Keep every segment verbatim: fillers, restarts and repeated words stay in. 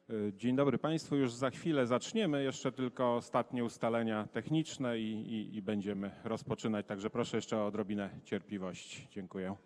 Dzień dobry Państwu. Już za chwilę zaczniemy. Jeszcze tylko ostatnie ustalenia techniczne i, i, i będziemy rozpoczynać. Także proszę jeszcze o odrobinę cierpliwości. Dziękuję.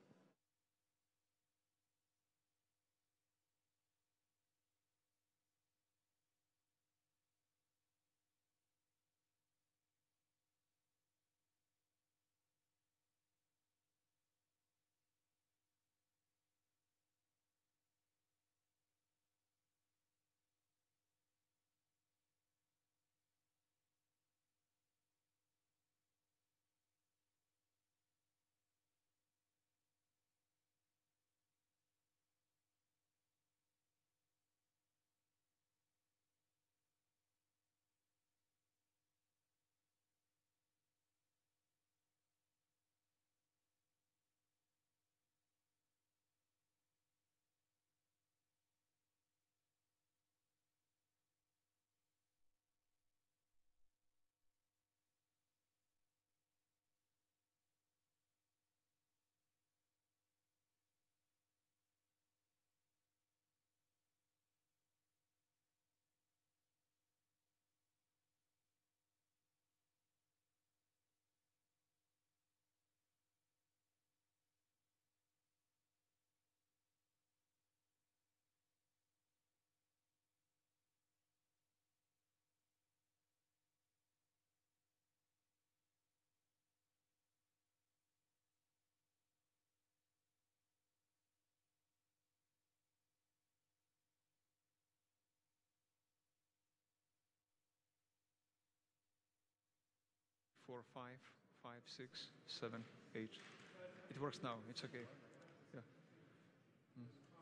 Four, five, five, six, seven, eight. It works now. It's okay. Yeah. Mm.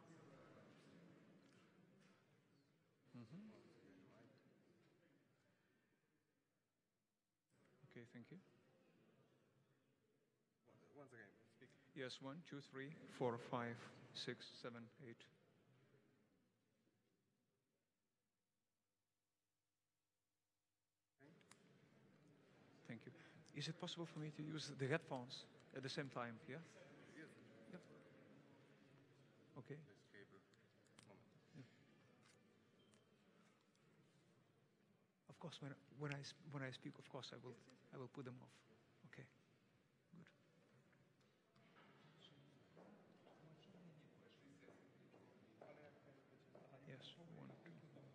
Mm-hmm. Okay, thank you. Once again, speak. Yes, one, two, three, four, five, six, seven, eight. Thank you. Is it possible for me to use the headphones at the same time? Yeah? Yes. Yep. Okay. This cable. Moment. Yeah. Of course, when, when, I, when I speak, of course, I will, I will put them off. Okay. Good. Yes. One, two.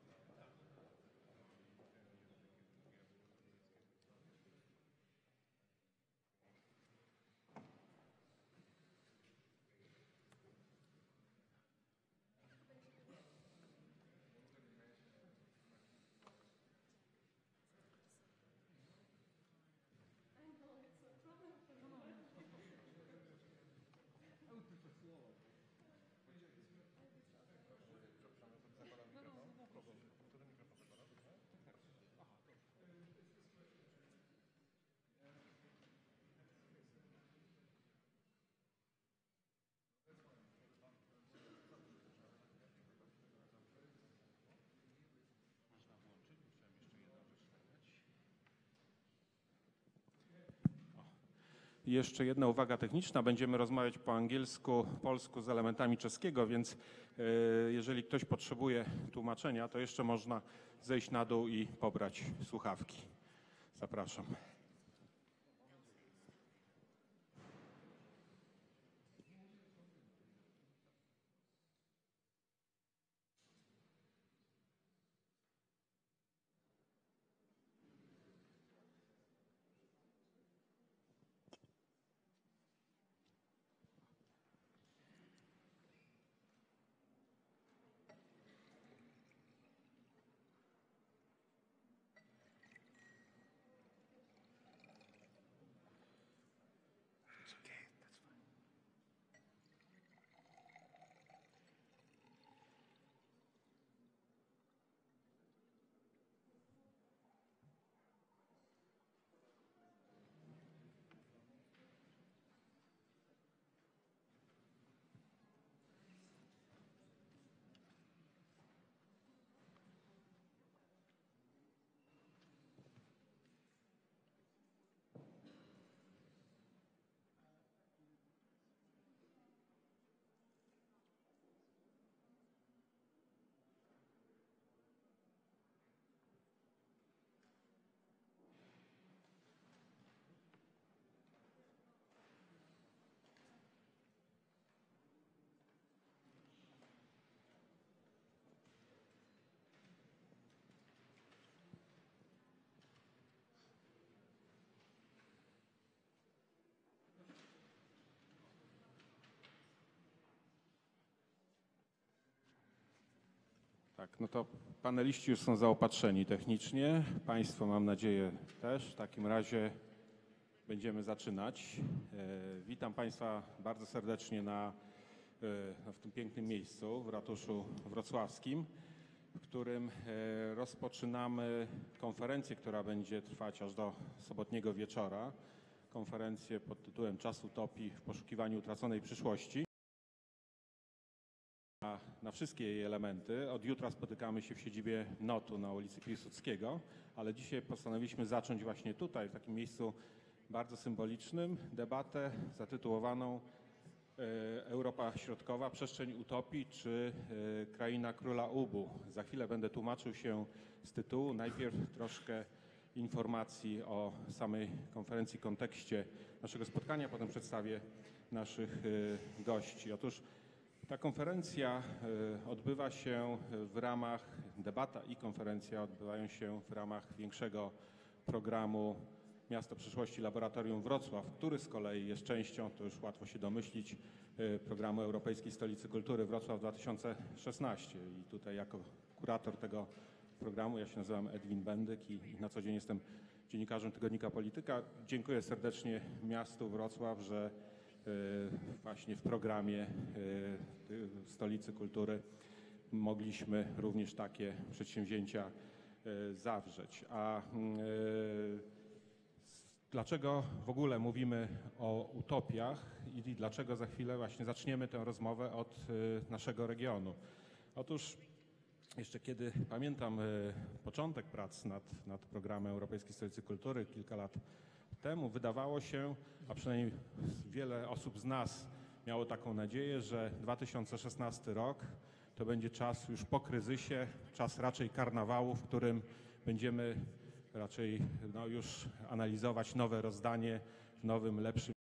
Jeszcze jedna uwaga techniczna. Będziemy rozmawiać po angielsku, polsku z elementami czeskiego, więc jeżeli ktoś potrzebuje tłumaczenia, to jeszcze można zejść na dół i pobrać słuchawki. Zapraszam. Tak, no to paneliści już są zaopatrzeni technicznie. Państwo, mam nadzieję, też. W takim razie będziemy zaczynać. E, witam Państwa bardzo serdecznie na, e, w tym pięknym miejscu w ratuszu wrocławskim, w którym e, rozpoczynamy konferencję, która będzie trwać aż do sobotniego wieczora. Konferencję pod tytułem Czas utopii w poszukiwaniu utraconej przyszłości. Na, na wszystkie jej elementy. Od jutra spotykamy się w siedzibie notu na ulicy Piłsudskiego, ale dzisiaj postanowiliśmy zacząć właśnie tutaj, w takim miejscu bardzo symbolicznym, debatę zatytułowaną e, Europa Środkowa, przestrzeń utopii czy e, kraina króla Ubu. Za chwilę będę tłumaczył się z tytułu. Najpierw troszkę informacji o samej konferencji, kontekście naszego spotkania, potem przedstawię naszych e, gości. Otóż ta konferencja odbywa się w ramach, debata i konferencja odbywają się w ramach większego programu Miasto Przyszłości Laboratorium Wrocław, który z kolei jest częścią, to już łatwo się domyślić, programu Europejskiej Stolicy Kultury Wrocław dwa tysiące szesnaście. I tutaj jako kurator tego programu, ja się nazywam Edwin Bendyk i na co dzień jestem dziennikarzem tygodnika Polityka. Dziękuję serdecznie miastu Wrocław, że właśnie w programie Stolicy Kultury mogliśmy również takie przedsięwzięcia zawrzeć. A dlaczego w ogóle mówimy o utopiach i dlaczego za chwilę właśnie zaczniemy tę rozmowę od naszego regionu? Otóż jeszcze kiedy pamiętam początek prac nad, nad programem Europejskiej Stolicy Kultury kilka lat temu, wydawało się, a przynajmniej wiele osób z nas miało taką nadzieję, że dwa tysiące szesnasty rok to będzie czas już po kryzysie, czas raczej karnawału, w którym będziemy raczej no, już analizować nowe rozdanie w nowym, lepszym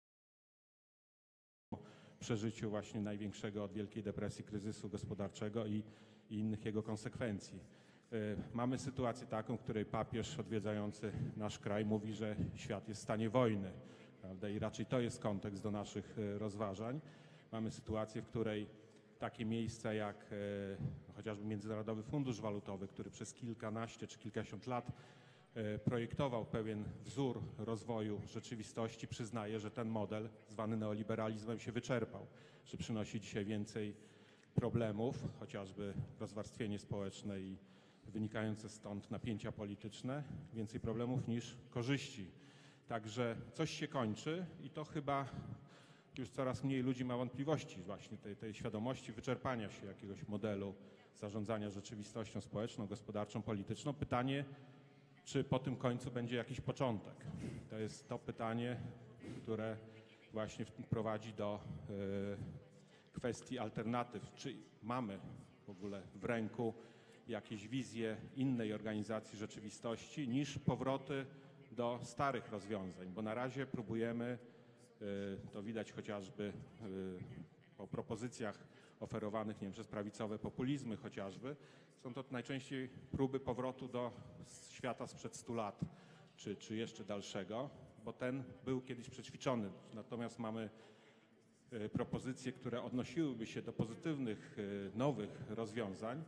przeżyciu właśnie największego od Wielkiej Depresji kryzysu gospodarczego i, i innych jego konsekwencji. Mamy sytuację taką, w której papież odwiedzający nasz kraj mówi, że świat jest w stanie wojny, prawda? I raczej to jest kontekst do naszych rozważań. Mamy sytuację, w której takie miejsca jak e, chociażby Międzynarodowy Fundusz Walutowy, który przez kilkanaście czy kilkadziesiąt lat e, projektował pewien wzór rozwoju rzeczywistości, przyznaje, że ten model zwany neoliberalizmem się wyczerpał, że przynosi dzisiaj więcej problemów, chociażby rozwarstwienie społeczne i wynikające stąd napięcia polityczne, więcej problemów niż korzyści. Także coś się kończy i to chyba już coraz mniej ludzi ma wątpliwości właśnie tej, tej świadomości wyczerpania się jakiegoś modelu zarządzania rzeczywistością społeczną, gospodarczą, polityczną. Pytanie, czy po tym końcu będzie jakiś początek? To jest to pytanie, które właśnie prowadzi do y, kwestii alternatyw. Czy mamy w ogóle w ręku jakieś wizje innej organizacji rzeczywistości niż powroty do starych rozwiązań, bo na razie próbujemy, to widać chociażby po propozycjach oferowanych, nie wiem, przez prawicowe populizmy chociażby, są to najczęściej próby powrotu do świata sprzed stu lat, czy, czy jeszcze dalszego, bo ten był kiedyś przećwiczony. Natomiast mamy propozycje, które odnosiłyby się do pozytywnych, nowych rozwiązań,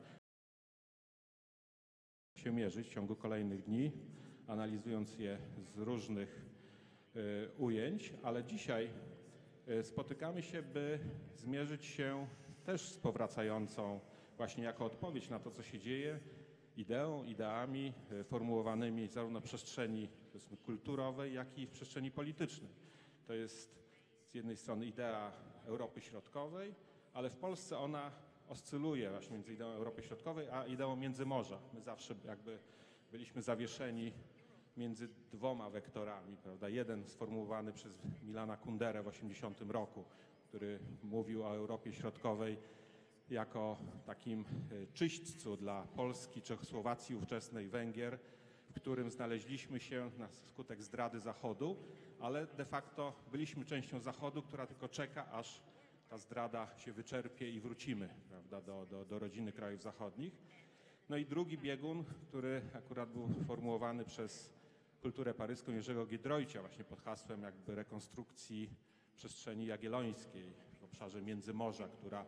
się mierzyć w ciągu kolejnych dni, analizując je z różnych y, ujęć, ale dzisiaj y, spotykamy się, by zmierzyć się też z powracającą właśnie jako odpowiedź na to, co się dzieje, ideą, ideami y, formułowanymi zarówno w przestrzeni powiedzmy kulturowej, jak i w przestrzeni politycznej. To jest z jednej strony idea Europy Środkowej, ale w Polsce ona oscyluje właśnie między ideą Europy Środkowej a ideą Międzymorza. My zawsze jakby byliśmy zawieszeni między dwoma wektorami, prawda? Jeden sformułowany przez Milana Kunderę w osiemdziesiątym roku, który mówił o Europie Środkowej jako takim czyśćcu dla Polski, Czechosłowacji, ówczesnej Węgier, w którym znaleźliśmy się na skutek zdrady Zachodu, ale de facto byliśmy częścią Zachodu, która tylko czeka, aż ta zdrada się wyczerpie i wrócimy, prawda, do, do, do rodziny krajów zachodnich. No i drugi biegun, który akurat był formułowany przez kulturę paryską Jerzego Giedroycia właśnie pod hasłem jakby rekonstrukcji przestrzeni jagiellońskiej w obszarze Międzymorza, która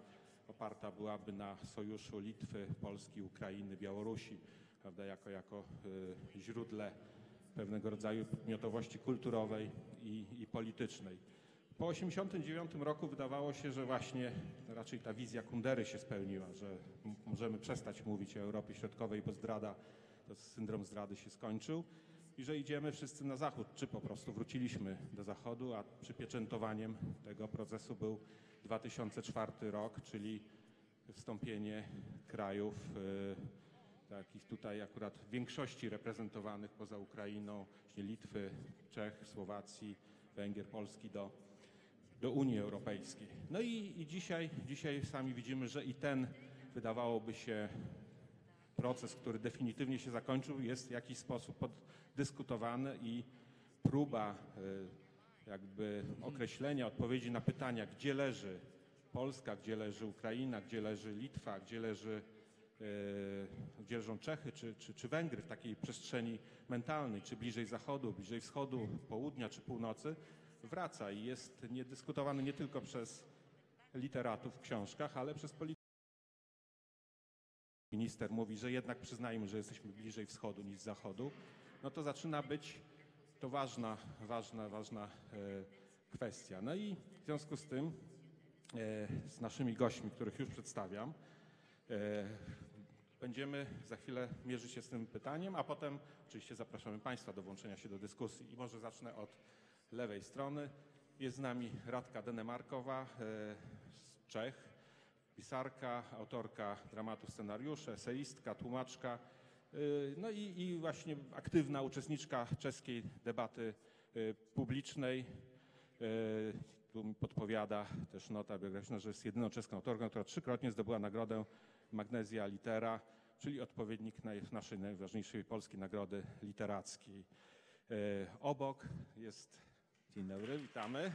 oparta byłaby na sojuszu Litwy, Polski, Ukrainy, Białorusi, prawda, jako, jako y, źródle pewnego rodzaju podmiotowości kulturowej i, i politycznej. Po osiemdziesiątym dziewiątym roku wydawało się, że właśnie raczej ta wizja Kundery się spełniła, że m- możemy przestać mówić o Europie Środkowej, bo zdrada, to syndrom zdrady się skończył i że idziemy wszyscy na zachód, czy po prostu wróciliśmy do zachodu, a przypieczętowaniem tego procesu był dwa tysiące czwarty rok, czyli wstąpienie krajów y, takich tutaj akurat w większości reprezentowanych poza Ukrainą, czyli Litwy, Czech, Słowacji, Węgier, Polski do, do Unii Europejskiej. No i, i dzisiaj, dzisiaj sami widzimy, że i ten wydawałoby się proces, który definitywnie się zakończył, jest w jakiś sposób poddyskutowany i próba y, jakby określenia odpowiedzi na pytania, gdzie leży Polska, gdzie leży Ukraina, gdzie leży Litwa, gdzie leży y, gdzie leżą Czechy czy, czy, czy Węgry w takiej przestrzeni mentalnej, czy bliżej zachodu, bliżej wschodu, południa czy północy, wraca i jest niedyskutowany nie tylko przez literatów w książkach, ale przez polityków. Minister mówi, że jednak przyznajmy, że jesteśmy bliżej wschodu niż zachodu, no to zaczyna być to ważna, ważna, ważna e, kwestia. No i w związku z tym e, z naszymi gośćmi, których już przedstawiam, e, będziemy za chwilę mierzyć się z tym pytaniem, a potem oczywiście zapraszamy Państwa do włączenia się do dyskusji. I może zacznę od lewej strony. Jest z nami Radka Denemarkowa e, z Czech, pisarka, autorka dramatu, scenariuszy, eseistka, tłumaczka, y, no i, i właśnie aktywna uczestniczka czeskiej debaty y, publicznej. Y, Tu mi podpowiada też nota biograficzna, że jest jedyną czeską autorką, która trzykrotnie zdobyła nagrodę Magnesia Litera, czyli odpowiednik naj- naszej najważniejszej polskiej nagrody literackiej. Y, Obok jest, dzień dobry, witamy.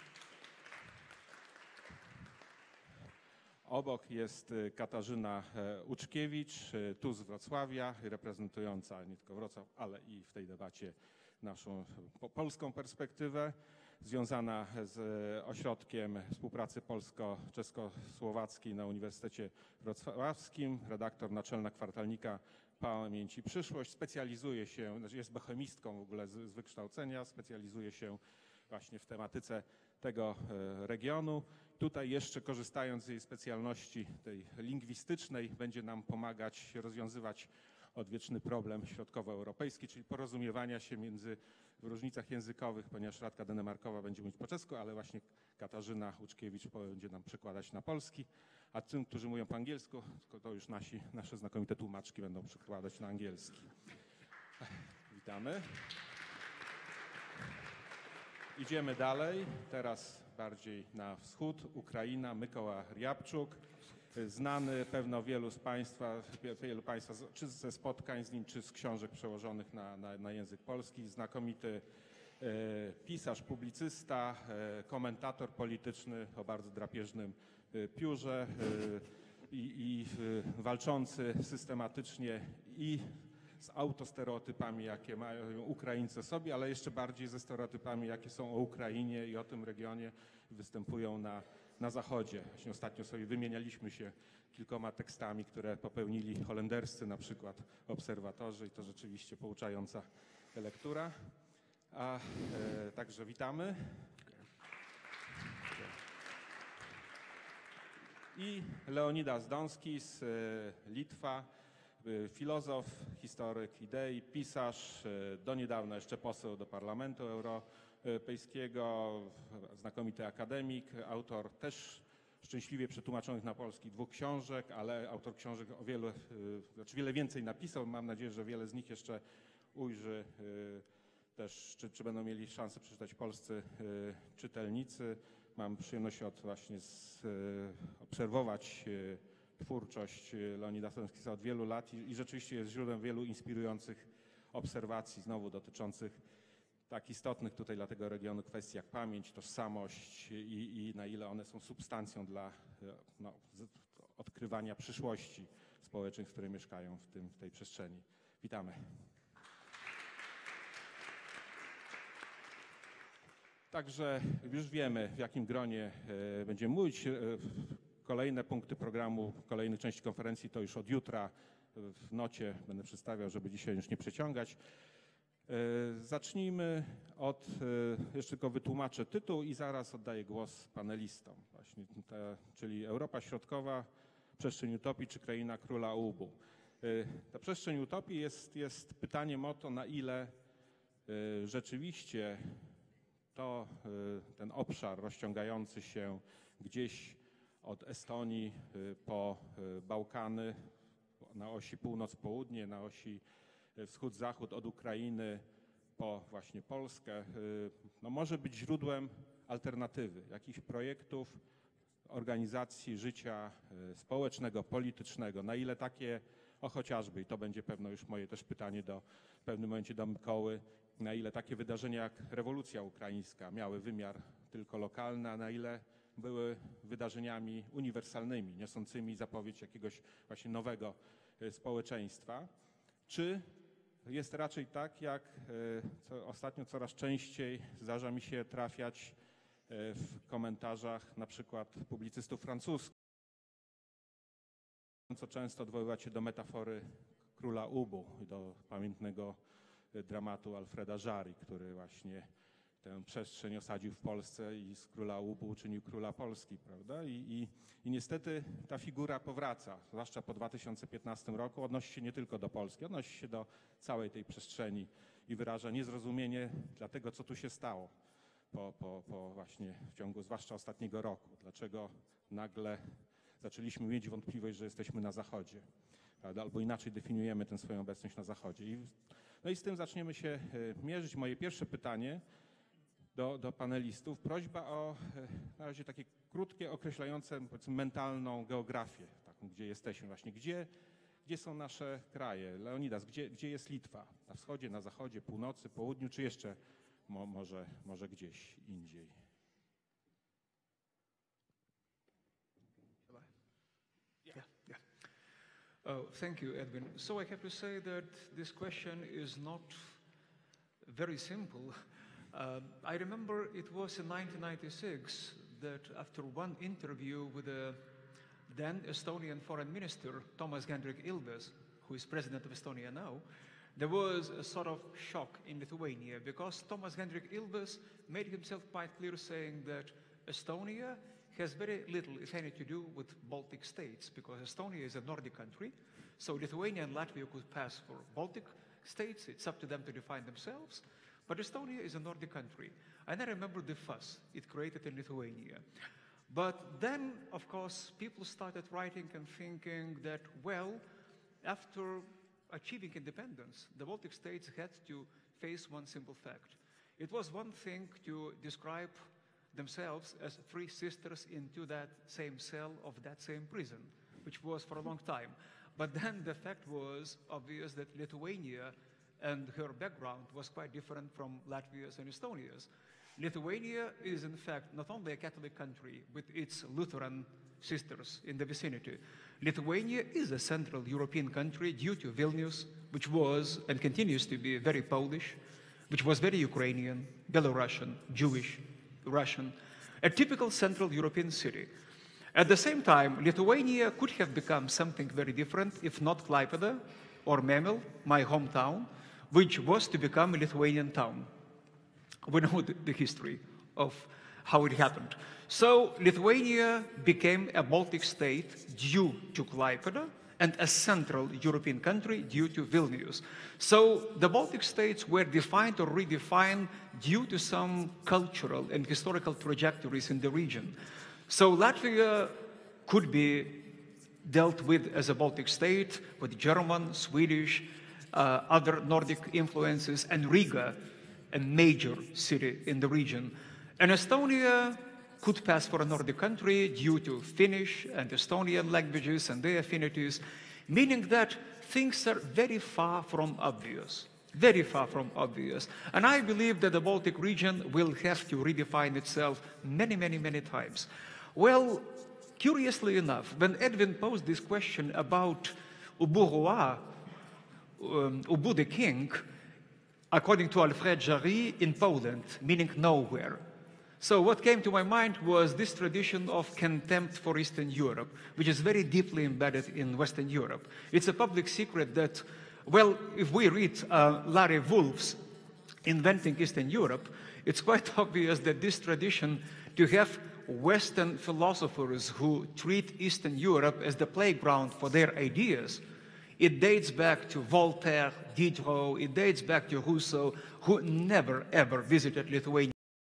Obok jest Katarzyna Łuczkiewicz, tu z Wrocławia, reprezentująca nie tylko Wrocław, ale i w tej debacie naszą polską perspektywę, związana z Ośrodkiem Współpracy Polsko-Czesko-Słowackiej na Uniwersytecie Wrocławskim, redaktor naczelna kwartalnika Pamięć i Przyszłość, specjalizuje się, znaczy jest bohemistką w ogóle z, z wykształcenia, specjalizuje się właśnie w tematyce tego regionu. Tutaj jeszcze korzystając z jej specjalności tej lingwistycznej będzie nam pomagać rozwiązywać odwieczny problem środkowoeuropejski, czyli porozumiewania się między w różnicach językowych, ponieważ Radka Denemarkowa będzie mówić po czesku, ale właśnie Katarzyna Łuczkiewicz będzie nam przekładać na polski, a tym, którzy mówią po angielsku, to już nasi, nasze znakomite tłumaczki będą przekładać na angielski. Witamy. Idziemy dalej, teraz bardziej na wschód, Ukraina, Mykoła Riabczuk, znany pewno wielu z Państwa, wielu Państwa czy ze spotkań z nim, czy z książek przełożonych na, na, na język polski, znakomity e, pisarz, publicysta, e, komentator polityczny o bardzo drapieżnym e, piórze e, i, i e, walczący systematycznie i z autostereotypami, jakie mają Ukraińcy sobie, ale jeszcze bardziej ze stereotypami, jakie są o Ukrainie i o tym regionie, występują na, na Zachodzie. Właśnie ostatnio sobie wymienialiśmy się kilkoma tekstami, które popełnili holenderscy na przykład obserwatorzy i to rzeczywiście pouczająca lektura. A e, także witamy. I Leonidas Donskis, e, Litwa. Filozof, historyk idei, pisarz, do niedawna jeszcze poseł do Parlamentu Europejskiego, znakomity akademik, autor też szczęśliwie przetłumaczonych na polski dwóch książek, ale autor książek o wiele, znaczy wiele więcej napisał. Mam nadzieję, że wiele z nich jeszcze ujrzy też, czy, czy będą mieli szansę przeczytać polscy czytelnicy. Mam przyjemność od właśnie z, obserwować twórczość Leonida Donskisa od wielu lat i, i rzeczywiście jest źródłem wielu inspirujących obserwacji, znowu dotyczących tak istotnych tutaj dla tego regionu kwestii jak pamięć, tożsamość i, i na ile one są substancją dla no, odkrywania przyszłości społeczeństw, które mieszkają w, tym, w tej przestrzeni. Witamy. Także już wiemy, w jakim gronie e, będziemy mówić. E, Kolejne punkty programu, kolejnych części konferencji to już od jutra w nocie będę przedstawiał, żeby dzisiaj już nie przeciągać. Zacznijmy od, jeszcze tylko wytłumaczę tytuł i zaraz oddaję głos panelistom. Właśnie ta, czyli Europa Środkowa, przestrzeń utopii czy kraina króla Ubu. Ta przestrzeń utopii jest, jest pytaniem o to, na ile rzeczywiście to ten obszar rozciągający się gdzieś od Estonii po Bałkany, na osi północ-południe, na osi wschód-zachód, od Ukrainy po właśnie Polskę, no może być źródłem alternatywy, jakichś projektów, organizacji życia społecznego, politycznego. Na ile takie, o chociażby, i to będzie pewno już moje też pytanie do, w pewnym momencie do Mikoły, na ile takie wydarzenia jak rewolucja ukraińska miały wymiar tylko lokalny, a na ile były wydarzeniami uniwersalnymi, niosącymi zapowiedź jakiegoś właśnie nowego społeczeństwa. Czy jest raczej tak, jak co ostatnio coraz częściej zdarza mi się trafiać w komentarzach na przykład publicystów francuskich, co często odwoływać się do metafory króla Ubu, do pamiętnego dramatu Alfreda Jarry, który właśnie tę przestrzeń osadził w Polsce i z króla Ubu uczynił króla Polski, prawda? I, i, i niestety ta figura powraca, zwłaszcza po dwa tysiące piętnastym roku, odnosi się nie tylko do Polski, odnosi się do całej tej przestrzeni i wyraża niezrozumienie dla tego, co tu się stało po, po, po właśnie w ciągu zwłaszcza ostatniego roku. Dlaczego nagle zaczęliśmy mieć wątpliwość, że jesteśmy na Zachodzie, prawda? Albo inaczej definiujemy tę swoją obecność na Zachodzie. I, no i z tym zaczniemy się mierzyć. Moje pierwsze pytanie Do, do panelistów. Prośba o na razie takie krótkie, określające powiedzmy mentalną geografię, taką, gdzie jesteśmy właśnie. Gdzie, gdzie są nasze kraje? Leonidas, gdzie, gdzie jest Litwa? Na wschodzie, na zachodzie, północy, południu, czy jeszcze mo, może, może gdzieś indziej? Yeah, yeah. Oh, thank you, Edwin. So I have to say that this question is not very simple. Uh, I remember it was in nineteen ninety-six that after one interview with the then Estonian foreign minister, Toomas Hendrik Ilves, who is president of Estonia now, there was a sort of shock in Lithuania because Toomas Hendrik Ilves made himself quite clear saying that Estonia has very little, if any, to do with Baltic states because Estonia is a Nordic country, so Lithuania and Latvia could pass for Baltic states. It's up to them to define themselves. But Estonia is a Nordic country. And I remember the fuss it created in Lithuania. But then, of course, people started writing and thinking that, well, after achieving independence, the Baltic states had to face one simple fact. It was one thing to describe themselves as three sisters into that same cell of that same prison, which was for a long time. But then the fact was obvious that Lithuania and her background was quite different from Latvia's and Estonia's. Lithuania is, in fact, not only a Catholic country with its Lutheran sisters in the vicinity. Lithuania is a Central European country due to Vilnius, which was and continues to be very Polish, which was very Ukrainian, Belarusian, Jewish, Russian, a typical Central European city. At the same time, Lithuania could have become something very different if not Klaipėda or Memel, my hometown, which was to become a Lithuanian town. We know the, the history of how it happened. So Lithuania became a Baltic state due to Klaipėda and a Central European country due to Vilnius. So the Baltic states were defined or redefined due to some cultural and historical trajectories in the region. So Latvia could be dealt with as a Baltic state with German, Swedish, uh, other Nordic influences, and Riga, a major city in the region. And Estonia could pass for a Nordic country due to Finnish and Estonian languages and their affinities, meaning that things are very far from obvious, very far from obvious. And I believe that the Baltic region will have to redefine itself many, many, many times. Well, curiously enough, when Edwin posed this question about Ubu Roi, um, Ubu the king, according to Alfred Jarry, in Poland, meaning nowhere. So what came to my mind was this tradition of contempt for Eastern Europe, which is very deeply embedded in Western Europe. It's a public secret that, well, if we read uh, Larry Wolff's Inventing Eastern Europe, it's quite obvious that this tradition to have Western philosophers who treat Eastern Europe as the playground for their ideas, it dates back to Voltaire, Diderot, it dates back to Rousseau, who never ever visited Lithuania.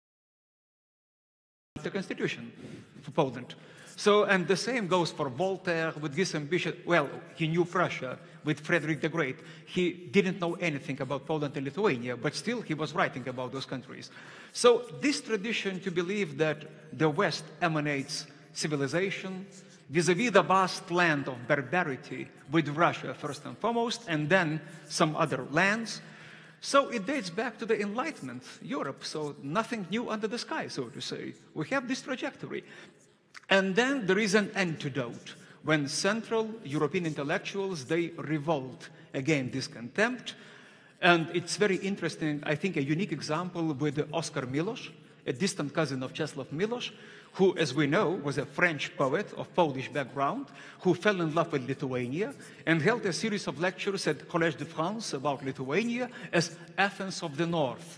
The constitution for Poland. So, and the same goes for Voltaire with his ambition. Well, he knew Prussia with Frederick the Great. He didn't know anything about Poland and Lithuania, but still he was writing about those countries. So this tradition to believe that the West emanates civilization vis-a-vis the vast land of barbarity with Russia first and foremost, and then some other lands. So it dates back to the Enlightenment, Europe, so nothing new under the sky, so to say. We have this trajectory. And then there is an antidote. When Central European intellectuals, they revolt against this contempt. And it's very interesting, I think a unique example with Oskar Milosz, a distant cousin of Czesław Milosz, who, as we know, was a French poet of Polish background, who fell in love with Lithuania and held a series of lectures at Collège de France about Lithuania as Athens of the North.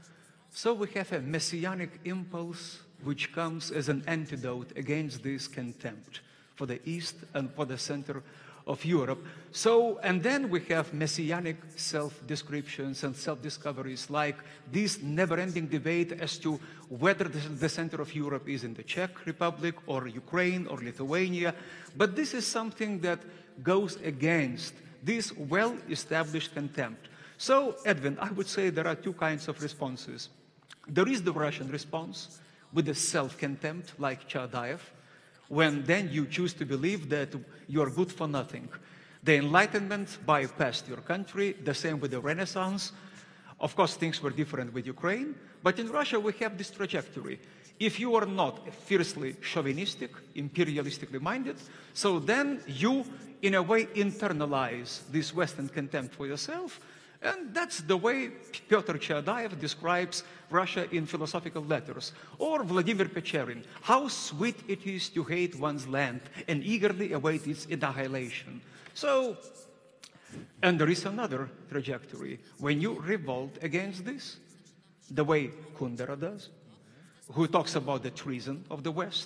So we have a messianic impulse which comes as an antidote against this contempt for the East and for the center of Europe. So, and then we have messianic self-descriptions and self-discoveries like this never-ending debate as to whether the, the center of Europe is in the Czech Republic or Ukraine or Lithuania. But this is something that goes against this well-established contempt. So, Edwin, I would say there are two kinds of responses. There is the Russian response with the self-contempt like Chadaev, when then you choose to believe that you are good for nothing. The Enlightenment bypassed your country, the same with the Renaissance. Of course, things were different with Ukraine, but in Russia we have this trajectory. If you are not fiercely chauvinistic, imperialistically minded, so then you, in a way, internalize this Western contempt for yourself, and that's the way Pyotr Chadaev describes Russia in philosophical letters. Or Vladimir Pecherin, how sweet it is to hate one's land and eagerly await its annihilation. So, and there is another trajectory. When you revolt against this, the way Kundera does, who talks about the treason of the West,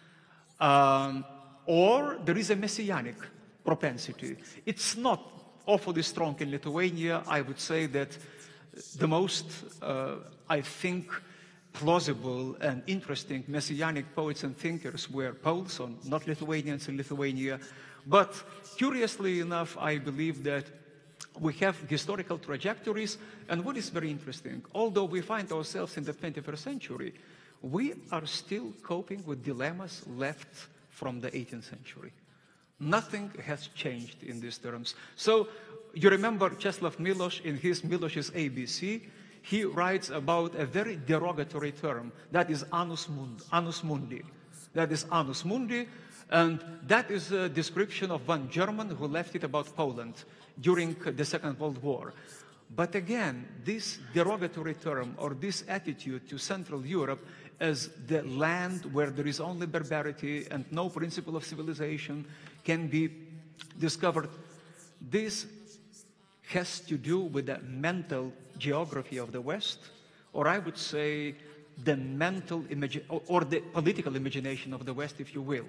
um, or there is a messianic propensity. It's not awfully strong in Lithuania. I would say that the most, uh, I think, plausible and interesting messianic poets and thinkers were Poles, or not Lithuanians in Lithuania. But curiously enough, I believe that we have historical trajectories, and what is very interesting, although we find ourselves in the twenty-first century, we are still coping with dilemmas left from the eighteenth century. Nothing has changed in these terms. So you remember Czesław Milosz in his Milosz's A B C, he writes about a very derogatory term, that is annus mundi. Annus mundi. That is annus mundi, and that is a description of one German who left it about Poland during the Second World War. But again, this derogatory term or this attitude to Central Europe as the land where there is only barbarity and no principle of civilization can be discovered. This has to do with the mental geography of the West, or I would say the mental imagi- or, or the political imagination of the West, if you will.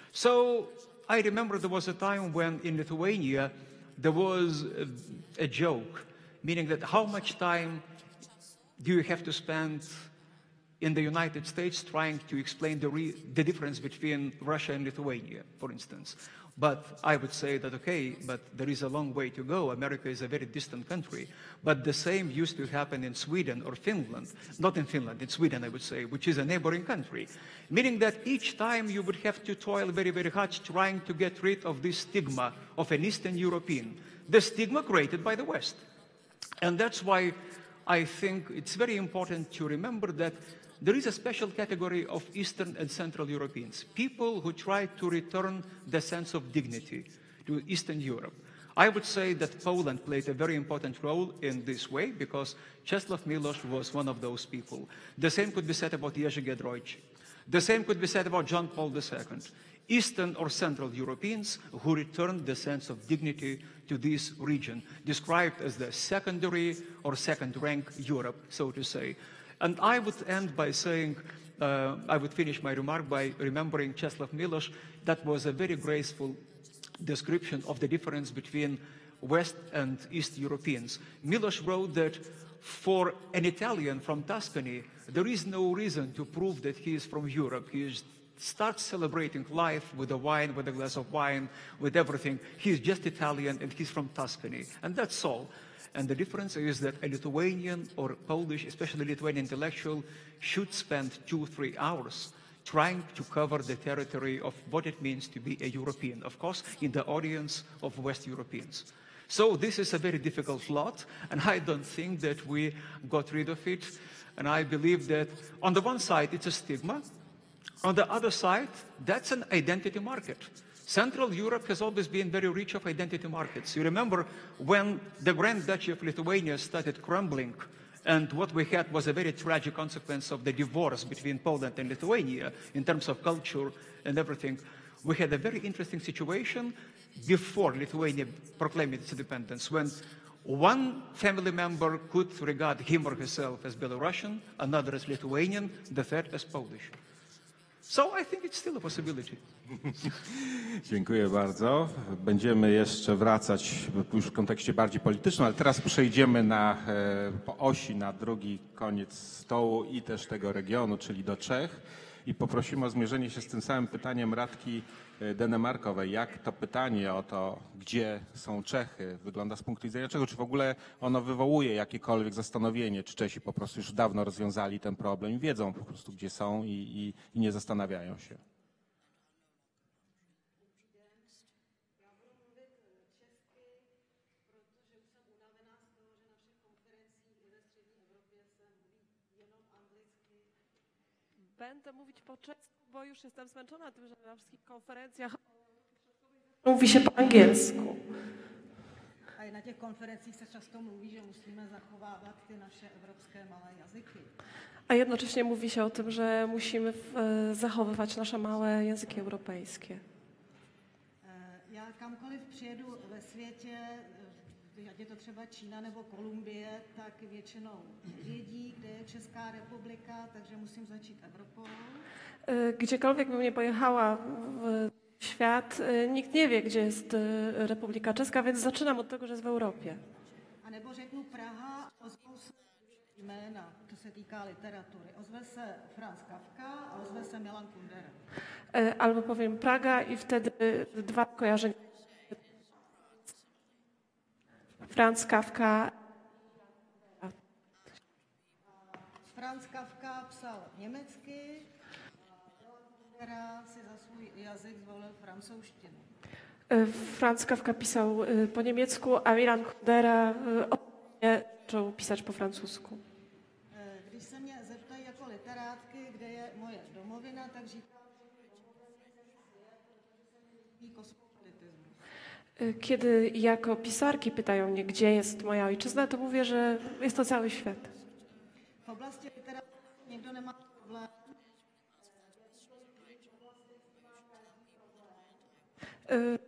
So I remember there was a time when in Lithuania there was a, a joke, meaning that how much time do you have to spend in the United States trying to explain the, re the difference between Russia and Lithuania, for instance. But I would say that, okay, but there is a long way to go. America is a very distant country. But the same used to happen in Sweden or Finland. Not in Finland, in Sweden, I would say, which is a neighboring country. Meaning that each time you would have to toil very, very hard trying to get rid of this stigma of an Eastern European. The stigma created by the West. And that's why I think it's very important to remember that there is a special category of Eastern and Central Europeans, people who try to return the sense of dignity to Eastern Europe. I would say that Poland played a very important role in this way because Czesław Miłosz was one of those people. The same could be said about Jerzy Giedroyć. The same could be said about John Paul the Second. Eastern or Central Europeans who returned the sense of dignity to this region, described as the secondary or second-rank Europe, so to say. And I would end by saying, uh, I would finish my remark by remembering Czesław Miłosz. That was a very graceful description of the difference between West and East Europeans. Miłosz wrote that for an Italian from Tuscany, there is no reason to prove that he is from Europe. He is starts celebrating life with a wine, with a glass of wine, with everything. He's just Italian and he's from Tuscany. And that's all. And the difference is that a Lithuanian or Polish, especially Lithuanian intellectual, should spend two, three hours trying to cover the territory of what it means to be a European, of course, in the audience of West Europeans. So this is a very difficult lot, and I don't think that we got rid of it. And I believe that on the one side, it's a stigma. On the other side, that's an identity market. Central Europe has always been very rich of identity markets. You remember when the Grand Duchy of Lithuania started crumbling, and what we had was a very tragic consequence of the divorce between Poland and Lithuania in terms of culture and everything. We had a very interesting situation before Lithuania proclaimed its independence, when one family member could regard him or herself as Belarusian, another as Lithuanian, the third as Polish. So I think it's still a possibility. Dziękuję bardzo. Będziemy jeszcze wracać już w kontekście bardziej politycznym, ale teraz przejdziemy na, po osi na drugi koniec stołu i też tego regionu, czyli do Czech. I poprosimy o zmierzenie się z tym samym pytaniem Radki Denemarkowej. Jak to pytanie o to, gdzie są Czechy, wygląda z punktu widzenia czego? Czy w ogóle ono wywołuje jakiekolwiek zastanowienie? Czy Czesi po prostu już dawno rozwiązali ten problem i wiedzą po prostu, gdzie są i, i, i nie zastanawiają się? Będę mówić po czesku, bo już jestem zmęczona tym, że na wszystkich konferencjach mówi się po angielsku. A i na těch konferencích se často mluví, že musíme zachovávat ty naše evropské malé jazyky. A jednocześnie mówi się o tym, że musimy e, zachowywać nasze małe języki europejskie. Já kamkoliv přijedu ve světě, ať je to třeba Čína nebo Kolumbie, tak většinou vědí, kde je Česká republika, takže musím začít Evropou. E, Gdziekolwiek bym nie pojechała w świat, e, nikt nie wie, gdzie jest e, Republika Czeska, więc zaczynam od tego, że jest w Europie. A nebo řeknu Praha, ozvou se jména, to se týká literatury. Ozve se Franz Kafka a ozve se Milan Kundera. E, Albo powiem Praga i wtedy dwa kojarzenia. Franz Kafka. Franz Kafka psal německy, Kundera si za svůj jazyk zvolil francouzštinu. E, Franz Kafka pisał e, po niemiecku, a Milan Kundera e, zaczął pisać po francusku. Když se mě zeptají jako literátky, kde je moje domovina, tak říkám, že kosmopolitismus. E, Kiedy jako pisarki pytają mnie, gdzie jest moja ojczyzna, to mówię, że jest to cały świat. V oblasti literatury někdo nemá problém. E,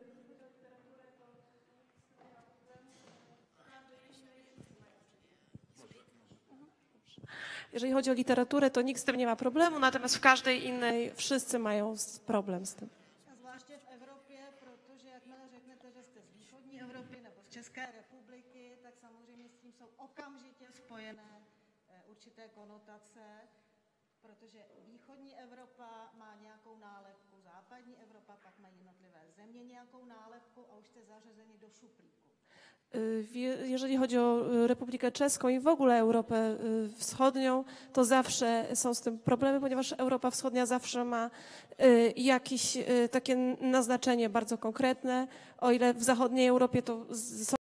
Jeżeli chodzi o literaturę, to nikt z tym nie ma problemu, natomiast w każdej innej wszyscy mają s- problem z tym. A zvláště v Evropě, protože jakmile řeknete, že jste z východní Evropy nebo z České republiky, tak samozřejmě s tím jsou okamžitě spojené eh, určité konotace, protože východní Evropa má nějakou nálepku, západní Evropa pak má jednotlivé země nějakou nálepku a už jste zařazeni do šuplíku. Y, wie- Jeżeli chodzi o y, Republikę Czeską i w ogóle Europę y, Wschodnią, to zawsze są z tym problemy, ponieważ Europa Wschodnia zawsze ma y, jakieś y, takie naznaczenie bardzo konkretne, o ile w zachodniej Europie to z- są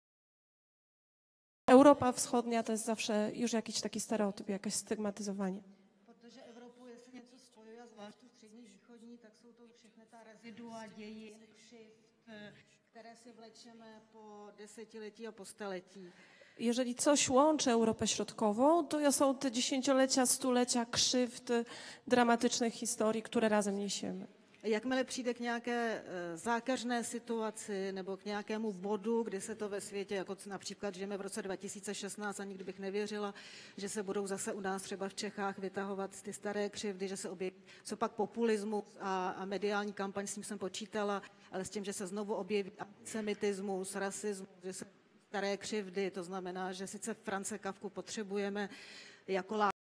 Europa Wschodnia to jest zawsze już jakiś taki stereotyp, jakieś stygmatyzowanie. Protože Evropu, jestli něco spojuje, a zvlášť tu střední východní, tak jsou to všechny ta rezidua dějin, křivd, eh, které si vlečeme po desetiletí a po staletí. Jeżeli coś łączy Europę Środkową, to są te dziesięciolecia, stulecia krzywd, dramatycznych historii, które razem niesiemy. Jakmile přijde k nějaké e, zákeřné situaci nebo k nějakému bodu, kdy se to ve světě, jako například žijeme v roce dva tisíce šestnáct a nikdy bych nevěřila, že se budou zase u nás třeba v Čechách vytahovat ty staré křivdy, že se objeví, co pak populismus a, a mediální kampaň, s tím jsem počítala, ale s tím, že se znovu objeví antisemitismus, rasismus, že se staré křivdy, to znamená, že sice Franze Kafku potřebujeme jako lásku,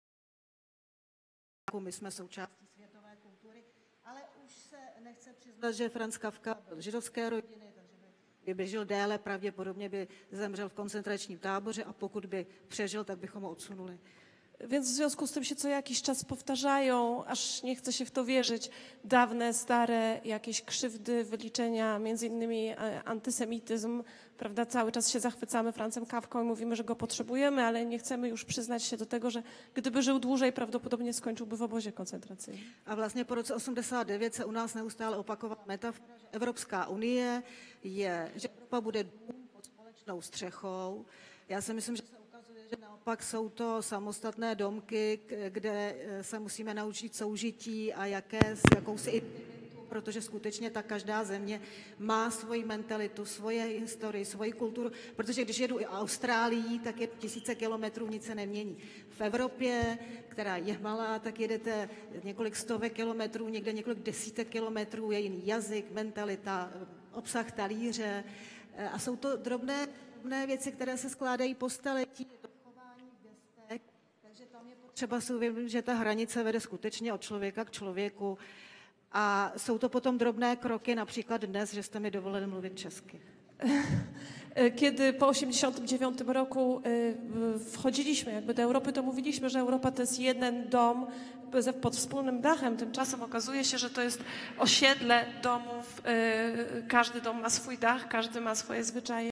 my jsme součástí světové kultury, ale už se nechce přiznat, že Franz Kafka byl židovské rodiny, takže kdyby žil déle, pravděpodobně by zemřel v koncentračním táboře a pokud by přežil, tak bychom ho odsunuli. Więc w związku z tym się co jakiś czas powtarzają, aż nie chce się w to wierzyć, dawne, stare jakieś krzywdy, wyliczenia, między innymi e, antysemityzm, prawda, cały czas się zachwycamy Franzem Kafką i mówimy, że go potrzebujemy, ale nie chcemy już przyznać się do tego, że gdyby żył dłużej, prawdopodobně skończyłby w obozie koncentracyjnym. A vlastně po roce osmdesát devět se u nás neustále opakovala metafora, že Evropská unie je, že Evropa bude dům pod společnou střechou. Já si myslím, že se ukazuje, že naopak jsou to samostatné domky, k- kde eh, se musíme naučit soužití a jaké, jakousi identitu, protože skutečně ta každá země má svoji mentalitu, svoje historii, svoji kulturu, protože když jedu i Austrálií, tak je tisíce kilometrů, nic se nemění. V Evropě, která je malá, tak jedete několik stovek kilometrů, někde několik desítek kilometrů, je jiný jazyk, mentalita, obsah talíře eh, a jsou to drobné, drobné věci, které se skládají po staletí, do chování, gestek, takže tam je potřeba si uvědomit, že ta hranice vede skutečně od člověka k člověku a jsou to potom drobné kroky, například dnes, že jste mi dovolili mluvit česky. E, Kiedy po osiemdziesiątym dziewiątym roku e, wchodziliśmy jakby do Europy, to mówiliśmy, że Europa to jest jeden dom ze- pod wspólnym dachem. Tymczasem okazuje się, że to jest osiedle domów. e, Każdy dom ma swój dach, każdy ma swoje zwyczaje.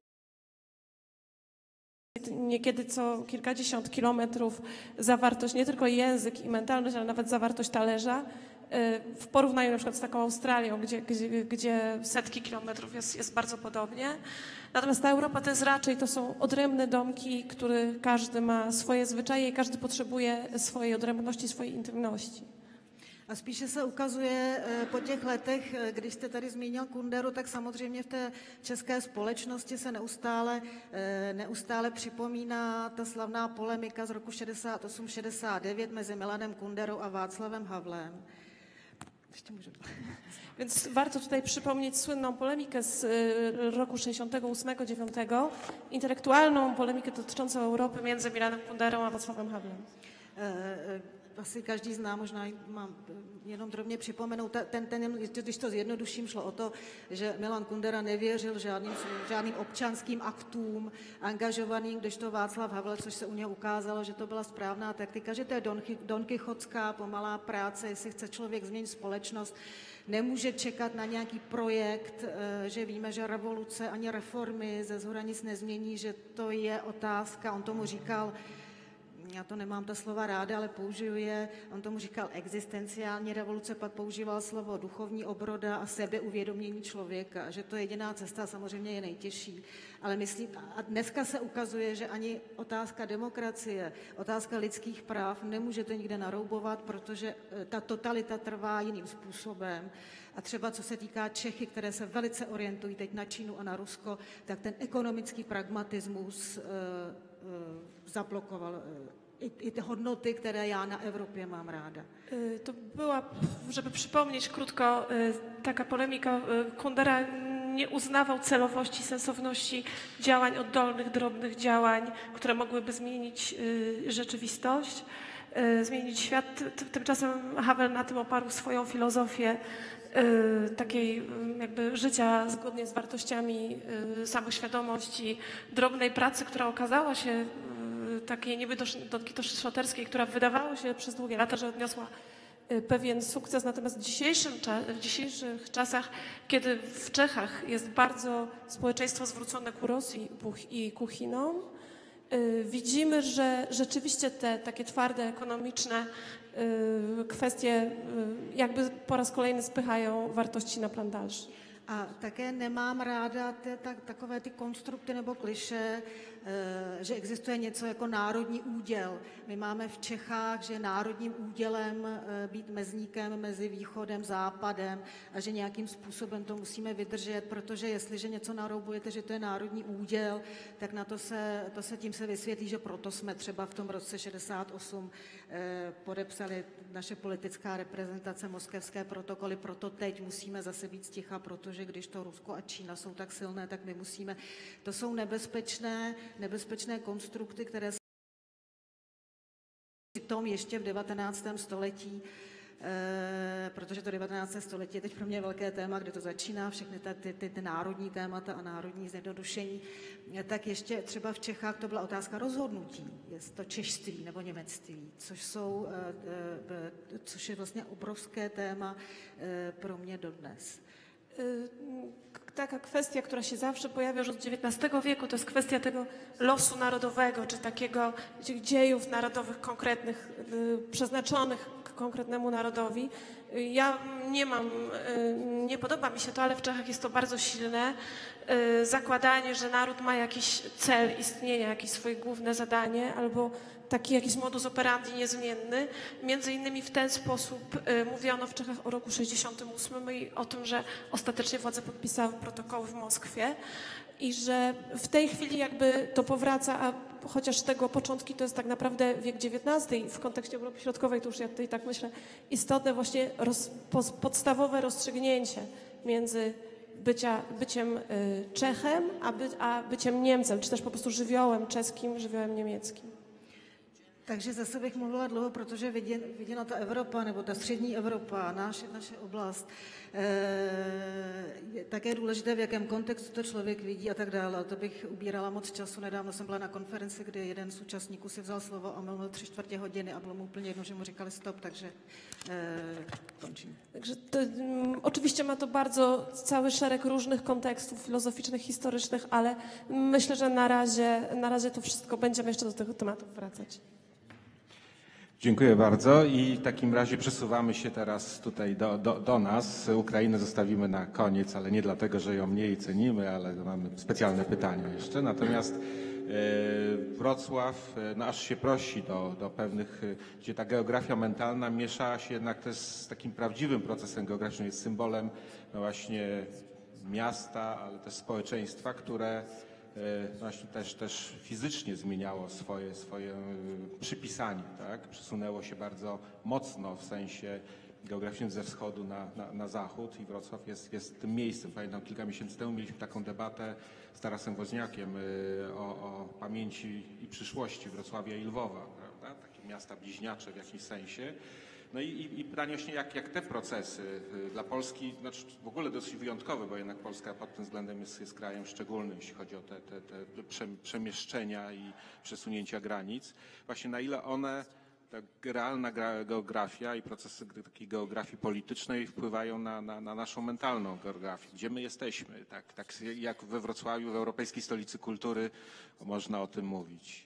Niekiedy co kilkadziesiąt kilometrów zawartość, nie tylko język i mentalność, ale nawet zawartość talerza. e, W porównaniu na przykład z taką Australią, gdzie, gdzie, gdzie setki kilometrów jest, jest bardzo podobnie. Natomiast ta Europa to jest raczej, to są odrębne domki, które każdy ma swoje zwyczaje i każdy potrzebuje swojej odrębności, swojej intymności. A spíše se ukazuje eh, po těch letech, eh, když jste tady zmínil Kunderu, tak samozřejmě v té české společnosti se neustále, eh, neustále připomíná ta slavná polemika z roku šedesát osm šedesát devět mezi Milanem Kunderou a Václavem Havlem. Ještě můžu. Więc warto tutaj przypomnieć słynną polemikę z y, roku sześćdziesiątego ósmego dziewiątego, intelektualną polemikę dotyczącą Europy między Milanem Kunderą a Václavem Havlem. Eh, eh, Asi každý zná, možná mám eh, jenom drobně připomenout, ta- ten, ten, když to zjednoduším, šlo o to, že Milan Kundera nevěřil žádným, žádným občanským aktům angažovaným, kdežto Václav Havel, což se u něho ukázalo, že to byla správná taktika, že to je Don, Chi- Don Kichotská pomalá práce, jestli chce člověk změnit společnost, nemůže čekat na nějaký projekt, eh, že víme, že revoluce ani reformy ze zhora nic nezmění, že to je otázka, on tomu říkal, já to nemám ta slova ráda, ale použiju je, on tomu říkal existenciální revoluce, pak používal slovo duchovní obroda a sebeuvědomění člověka, že to je jediná cesta, samozřejmě je nejtěžší. Ale myslím, a dneska se ukazuje, že ani otázka demokracie, otázka lidských práv nemůžete nikde naroubovat, protože eh, ta totalita trvá jiným způsobem. A třeba co se týká Čechy, které se velice orientují teď na Čínu a na Rusko, tak ten ekonomický pragmatismus eh, eh, zablokoval eh, i, i te hodnoty, které já na Evropě mám ráda. Y, To była, żeby przypomnieć krótko, y, taka polemika. y, Kundera nie uznawał celowości, sensowności działań oddolnych, drobnych działań, które mogłyby zmienić y, rzeczywistość, y, zmienić świat. Ty- Tymczasem Havel na tym oparł swoją filozofię y, takiej y, jakby życia zgodnie z wartościami y, samoświadomości, drobnej pracy, która okazała się y, takiej niby donkitosztoterskiej, która wydawało się przez długie lata, że odniosła y, pewien sukces, natomiast w, dzisiejszym, cza- w dzisiejszych czasach, kiedy w Czechach jest bardzo społeczeństwo zwrócone ku Rosji buch- i ku Chinom, y, widzimy, że rzeczywiście te takie twarde, ekonomiczne y, kwestie y, jakby po raz kolejny spychają wartości na plan dalszy. A také nemám ráda ty, tak, takové ty konstrukty nebo kliše, že existuje něco jako národní úděl. My máme v Čechách, že je národním údělem být mezníkem mezi východem, západem a že nějakým způsobem to musíme vydržet, protože jestliže něco naroubujete, že to je národní úděl, tak na to se, to se tím se vysvětlí, že proto jsme třeba v tom roce šedesát osm podepsali naše politická reprezentace moskevské protokoly, proto teď musíme zase být sticha, protože když to Rusko a Čína jsou tak silné, tak my musíme. To jsou nebezpečné, nebezpečné konstrukty, které se přitom ještě v devatenáctém století, eh, protože to devatenácté století je teď pro mě velké téma, kde to začíná, všechny ta, ty, ty, ty národní témata a národní zjednodušení, tak ještě třeba v Čechách to byla otázka rozhodnutí, je to češství nebo němectví, což, jsou, eh, eh, což je vlastně obrovské téma eh, pro mě dodnes. Taka kwestia, która się zawsze pojawia już od dziewiętnastego wieku, to jest kwestia tego losu narodowego, czy takiego tych dziejów narodowych konkretnych, przeznaczonych konkretnemu narodowi. Ja nie mam, nie podoba mi się to, ale w Czechach jest to bardzo silne. Zakładanie, że naród ma jakiś cel istnienia, jakieś swoje główne zadanie albo taki jakiś modus operandi niezmienny. Między innymi w ten sposób y, mówiono w Czechach o roku sześćdziesiątym ósmym i o tym, że ostatecznie władze podpisały protokoły w Moskwie i że w tej chwili jakby to powraca, a chociaż tego początki to jest tak naprawdę wiek dziewiętnasty i w kontekście Europy Środkowej, to już ja tutaj tak myślę, istotne właśnie roz, po, podstawowe rozstrzygnięcie między bycia, byciem y, Czechem, a, by, a byciem Niemcem, czy też po prostu żywiołem czeskim, żywiołem niemieckim. Takže zase bych mluvila dlouho, protože viděn, viděna ta Evropa, nebo ta střední Evropa, naše, naše oblast, je také důležité, v jakém kontextu to člověk vidí a tak dále. A to bych ubírala moc času. Nedávno jsem byla na konferenci, kde jeden z účastníků si vzal slovo a mluvil tři čtvrtě hodiny a bylo mu úplně jedno, že mu říkali stop, takže e, končím. Także to, um, oczywiście ma to bardzo cały szereg różnych kontekstów filozoficznych, historycznych, ale myślę, że na razie, na razie to wszystko będziemy jeszcze do tego tematu wracać. Dziękuję bardzo i w takim razie przesuwamy się teraz tutaj do, do, do nas. Ukrainę zostawimy na koniec, ale nie dlatego, że ją mniej cenimy, ale mamy specjalne pytania jeszcze. Natomiast e, Wrocław, no aż się prosi do, do pewnych, gdzie ta geografia mentalna miesza się jednak też z takim prawdziwym procesem geograficznym, jest symbolem no właśnie miasta, ale też społeczeństwa, które właśnie też, też fizycznie zmieniało swoje, swoje przypisanie, tak? Przesunęło się bardzo mocno w sensie geograficznym ze wschodu na, na, na zachód i Wrocław jest, jest tym miejscem. Pamiętam, kilka miesięcy temu mieliśmy taką debatę z Tarasem Woźniakiem o, o pamięci i przyszłości Wrocławia i Lwowa, prawda? Takie miasta bliźniacze w jakimś sensie. No i, i pytanie właśnie, jak, jak te procesy dla Polski, znaczy w ogóle dosyć wyjątkowe, bo jednak Polska pod tym względem jest, jest krajem szczególnym, jeśli chodzi o te, te, te przemieszczenia i przesunięcia granic. Właśnie na ile one, ta realna geografia i procesy takiej geografii politycznej wpływają na, na, na naszą mentalną geografię, gdzie my jesteśmy, tak, tak jak we Wrocławiu, w Europejskiej Stolicy Kultury można o tym mówić.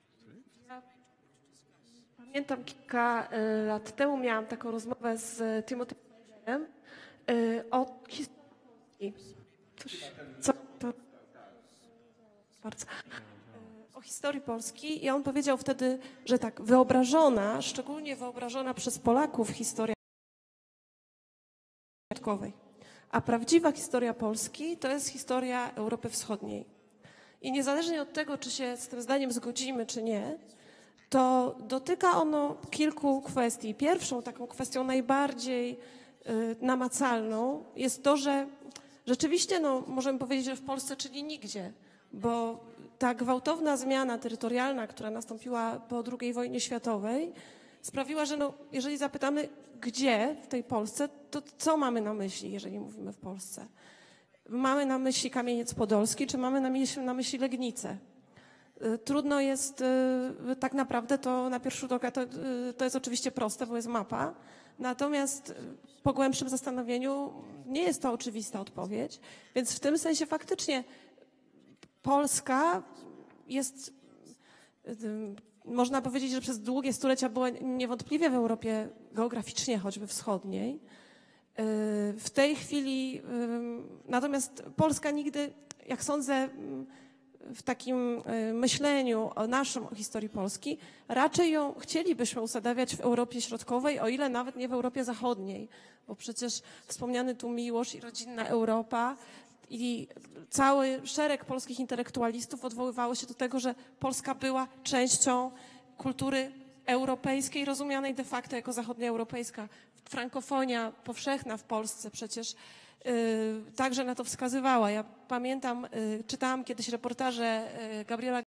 Pamiętam, kilka y, lat temu miałam taką rozmowę z Timothy Snyderem y, o historii Polski. Co to? Bardzo. Y, o historii Polski i on powiedział wtedy, że tak, wyobrażona, szczególnie wyobrażona przez Polaków historia środkowej, a prawdziwa historia Polski to jest historia Europy Wschodniej. I niezależnie od tego, czy się z tym zdaniem zgodzimy, czy nie, to dotyka ono kilku kwestii. Pierwszą taką kwestią najbardziej y, namacalną jest to, że rzeczywiście no, możemy powiedzieć, że w Polsce, czyli nigdzie, bo ta gwałtowna zmiana terytorialna, która nastąpiła po drugiej wojnie światowej, sprawiła, że no, jeżeli zapytamy, gdzie w tej Polsce, to co mamy na myśli, jeżeli mówimy w Polsce? Mamy na myśli Kamieniec Podolski, czy mamy na myśli, na myśli Legnicę? Trudno jest tak naprawdę to na pierwszy rzut oka, to, to jest oczywiście proste, bo jest mapa, natomiast po głębszym zastanowieniu nie jest to oczywista odpowiedź, więc w tym sensie faktycznie Polska jest, można powiedzieć, że przez długie stulecia była niewątpliwie w Europie geograficznie choćby wschodniej, W tej chwili, natomiast Polska nigdy, jak sądzę, w takim myśleniu o naszym, o historii Polski, raczej ją chcielibyśmy usadawiać w Europie Środkowej, o ile nawet nie w Europie Zachodniej, bo przecież wspomniany tu Miłosz i rodzinna Europa i cały szereg polskich intelektualistów odwoływało się do tego, że Polska była częścią kultury europejskiej, rozumianej de facto jako zachodnioeuropejska. Frankofonia powszechna w Polsce przecież yy, także na to wskazywała. Ja pamiętam, yy, czytałam kiedyś reportaże yy, Gabriela,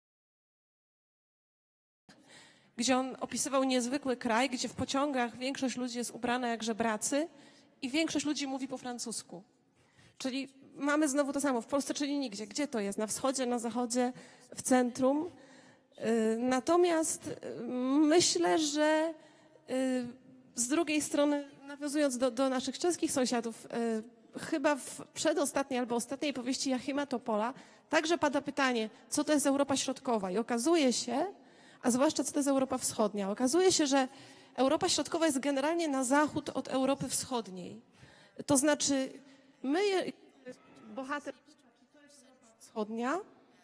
gdzie on opisywał niezwykły kraj, gdzie w pociągach większość ludzi jest ubrana jak żebracy i większość ludzi mówi po francusku. Czyli mamy znowu to samo w Polsce, czyli nigdzie. Gdzie to jest? Na wschodzie, na zachodzie, w centrum. Natomiast myślę, że z drugiej strony, nawiązując do, do naszych czeskich sąsiadów, chyba w przedostatniej albo ostatniej powieści Joachima Topola także pada pytanie, co to jest Europa Środkowa. I okazuje się, a zwłaszcza co to jest Europa Wschodnia, okazuje się, że Europa Środkowa jest generalnie na zachód od Europy Wschodniej. To znaczy, my, bohater Wschodnia,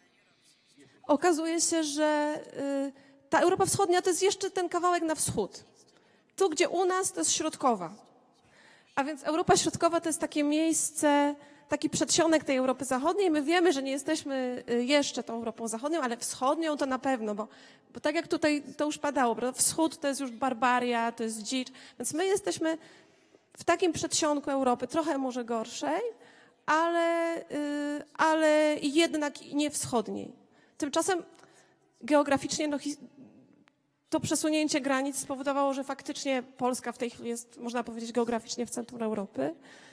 okazuje się, że y, ta Europa Wschodnia to jest jeszcze ten kawałek na wschód. Tu, gdzie u nas, to jest środkowa. A więc Europa Środkowa to jest takie miejsce, taki przedsionek tej Europy Zachodniej. My wiemy, że nie jesteśmy jeszcze tą Europą Zachodnią, ale wschodnią to na pewno, bo, bo tak jak tutaj to już padało, prawda? Wschód to jest już barbaria, to jest dzicz. Więc my jesteśmy w takim przedsionku Europy, trochę może gorszej, ale, y, ale jednak nie wschodniej. Tymczasem geograficznie no, to przesunięcie granic spowodowało, że faktycznie Polska w tej chwili jest, można powiedzieć, geograficznie w centrum Europy.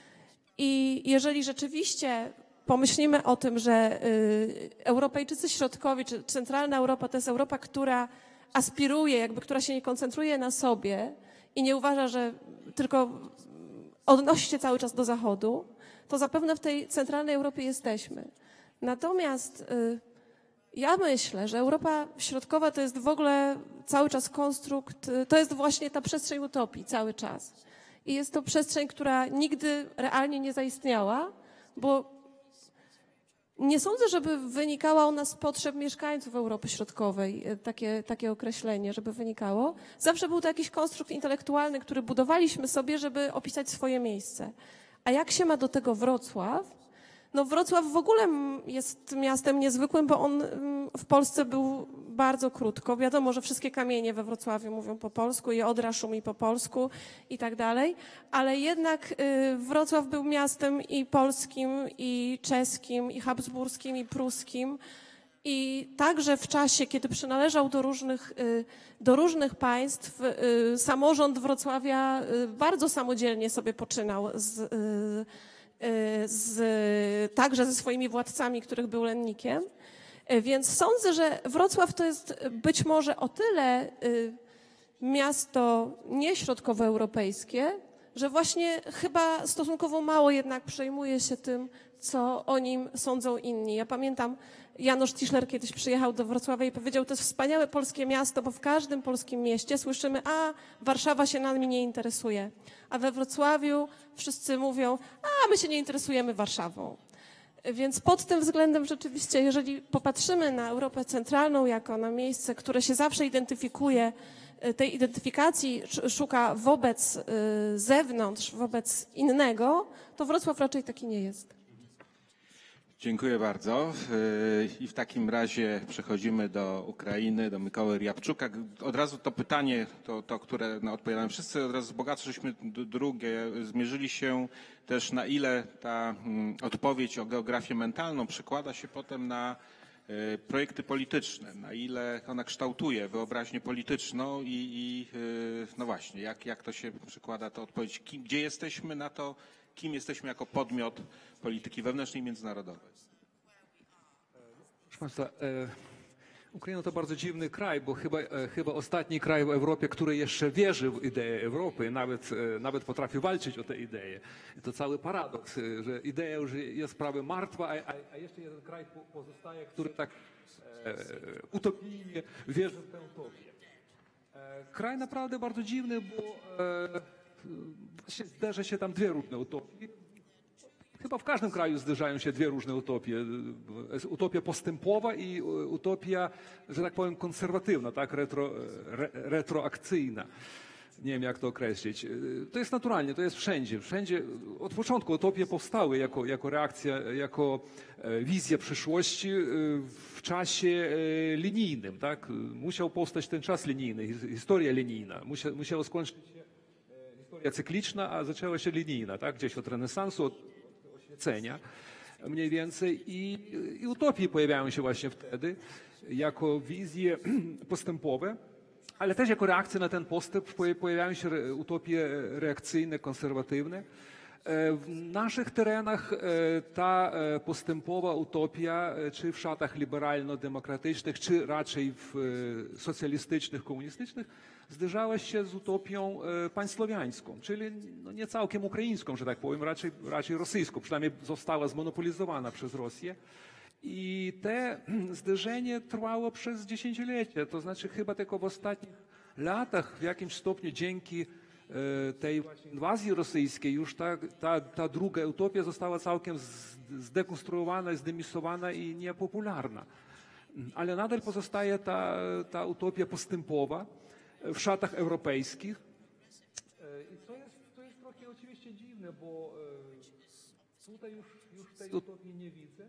I jeżeli rzeczywiście pomyślimy o tym, że y, Europejczycy środkowi, czy centralna Europa to jest Europa, która aspiruje, jakby która się nie koncentruje na sobie i nie uważa, że tylko odnosi się cały czas do Zachodu, to zapewne w tej centralnej Europie jesteśmy. Natomiast y, ja myślę, że Europa Środkowa to jest w ogóle cały czas konstrukt, to jest właśnie ta przestrzeń utopii cały czas. I jest to przestrzeń, która nigdy realnie nie zaistniała, bo nie sądzę, żeby wynikała ona z potrzeb mieszkańców Europy Środkowej, takie, takie określenie, żeby wynikało. Zawsze był to jakiś konstrukt intelektualny, który budowaliśmy sobie, żeby opisać swoje miejsce. A jak się ma do tego Wrocław? No Wrocław w ogóle jest miastem niezwykłym, bo on w Polsce był bardzo krótko. Wiadomo, że wszystkie kamienie we Wrocławiu mówią po polsku i Odra szumi po polsku i tak dalej, ale jednak Wrocław był miastem i polskim, i czeskim, i habsburskim, i pruskim. I także w czasie, kiedy przynależał do różnych, do różnych państw, samorząd Wrocławia bardzo samodzielnie sobie poczynał z Z, także ze swoimi władcami, których był lennikiem. Więc sądzę, że Wrocław to jest być może o tyle miasto nieśrodkowoeuropejskie, że właśnie chyba stosunkowo mało jednak przejmuje się tym, co o nim sądzą inni. Ja pamiętam, Janusz Tischler kiedyś przyjechał do Wrocławia i powiedział, to jest wspaniałe polskie miasto, bo w każdym polskim mieście słyszymy, a Warszawa się nami nie interesuje. A we Wrocławiu wszyscy mówią, a my się nie interesujemy Warszawą. Więc pod tym względem rzeczywiście, jeżeli popatrzymy na Europę Centralną jako na miejsce, które się zawsze identyfikuje, tej identyfikacji szuka wobec zewnątrz, wobec innego, to Wrocław raczej taki nie jest. Dziękuję bardzo. I w takim razie przechodzimy do Ukrainy, do Mikoły Riabczuka. Od razu to pytanie, to, to które no, odpowiadamy wszyscy, od razu bogacze, żeśmy drugie zmierzyli się też, na ile ta mm, odpowiedź o geografię mentalną przekłada się potem na y, projekty polityczne, na ile ona kształtuje wyobraźnię polityczną i, i y, no właśnie, jak, jak to się przekłada, to odpowiedź, kim, gdzie jesteśmy na to, kim jesteśmy jako podmiot polityki wewnętrznej i międzynarodowej. Proszę Państwa, e, Ukraina to bardzo dziwny kraj, bo chyba, e, chyba ostatni kraj w Europie, który jeszcze wierzy w ideę Europy, nawet, e, nawet potrafi walczyć o tę ideę. To cały paradoks, e, że idea już jest prawie martwa, a, a, a jeszcze jeden kraj po, pozostaje, który tak e, utopijnie wierzy w tę utopię. E, kraj naprawdę bardzo dziwny, bo e, właśnie zderza się tam dwie różne utopie. Chyba w każdym kraju zderzają się dwie różne utopie. Utopia postępowa i utopia, że tak powiem, konserwatywna, tak, retro, re, retroakcyjna. Nie wiem, jak to określić. To jest naturalnie, to jest wszędzie. Wszędzie od początku utopie powstały jako, jako reakcja, jako wizja przyszłości w czasie linijnym. Tak? Musiał powstać ten czas linijny, historia linijna. Musia, musiała skończyć się historia cykliczna, a zaczęła się linijna, tak? Gdzieś od renesansu, od oświecenia mniej więcej. I, I utopie pojawiają się właśnie wtedy jako wizje postępowe. Ale też jako reakcja na ten postęp pojawiają się utopie reakcyjne, konserwatywne. W naszych terenach ta postępowa utopia, czy w szatach liberalno-demokratycznych, czy raczej w socjalistycznych, komunistycznych, zderzała się z utopią pańsłowiańską, czyli no nie całkiem ukraińską, że tak powiem, raczej, raczej rosyjską, przynajmniej została zmonopolizowana przez Rosję. I te zderzenie trwało przez dziesięciolecia, to znaczy chyba tylko w ostatnich latach w jakimś stopniu dzięki tej inwazji rosyjskiej już ta, ta, ta druga utopia została całkiem zdekonstruowana, zdemisowana i niepopularna. Ale nadal pozostaje ta, ta utopia postępowa w szatach europejskich. I to jest, to jest trochę oczywiście dziwne, bo tutaj już, już tej utopii nie widzę.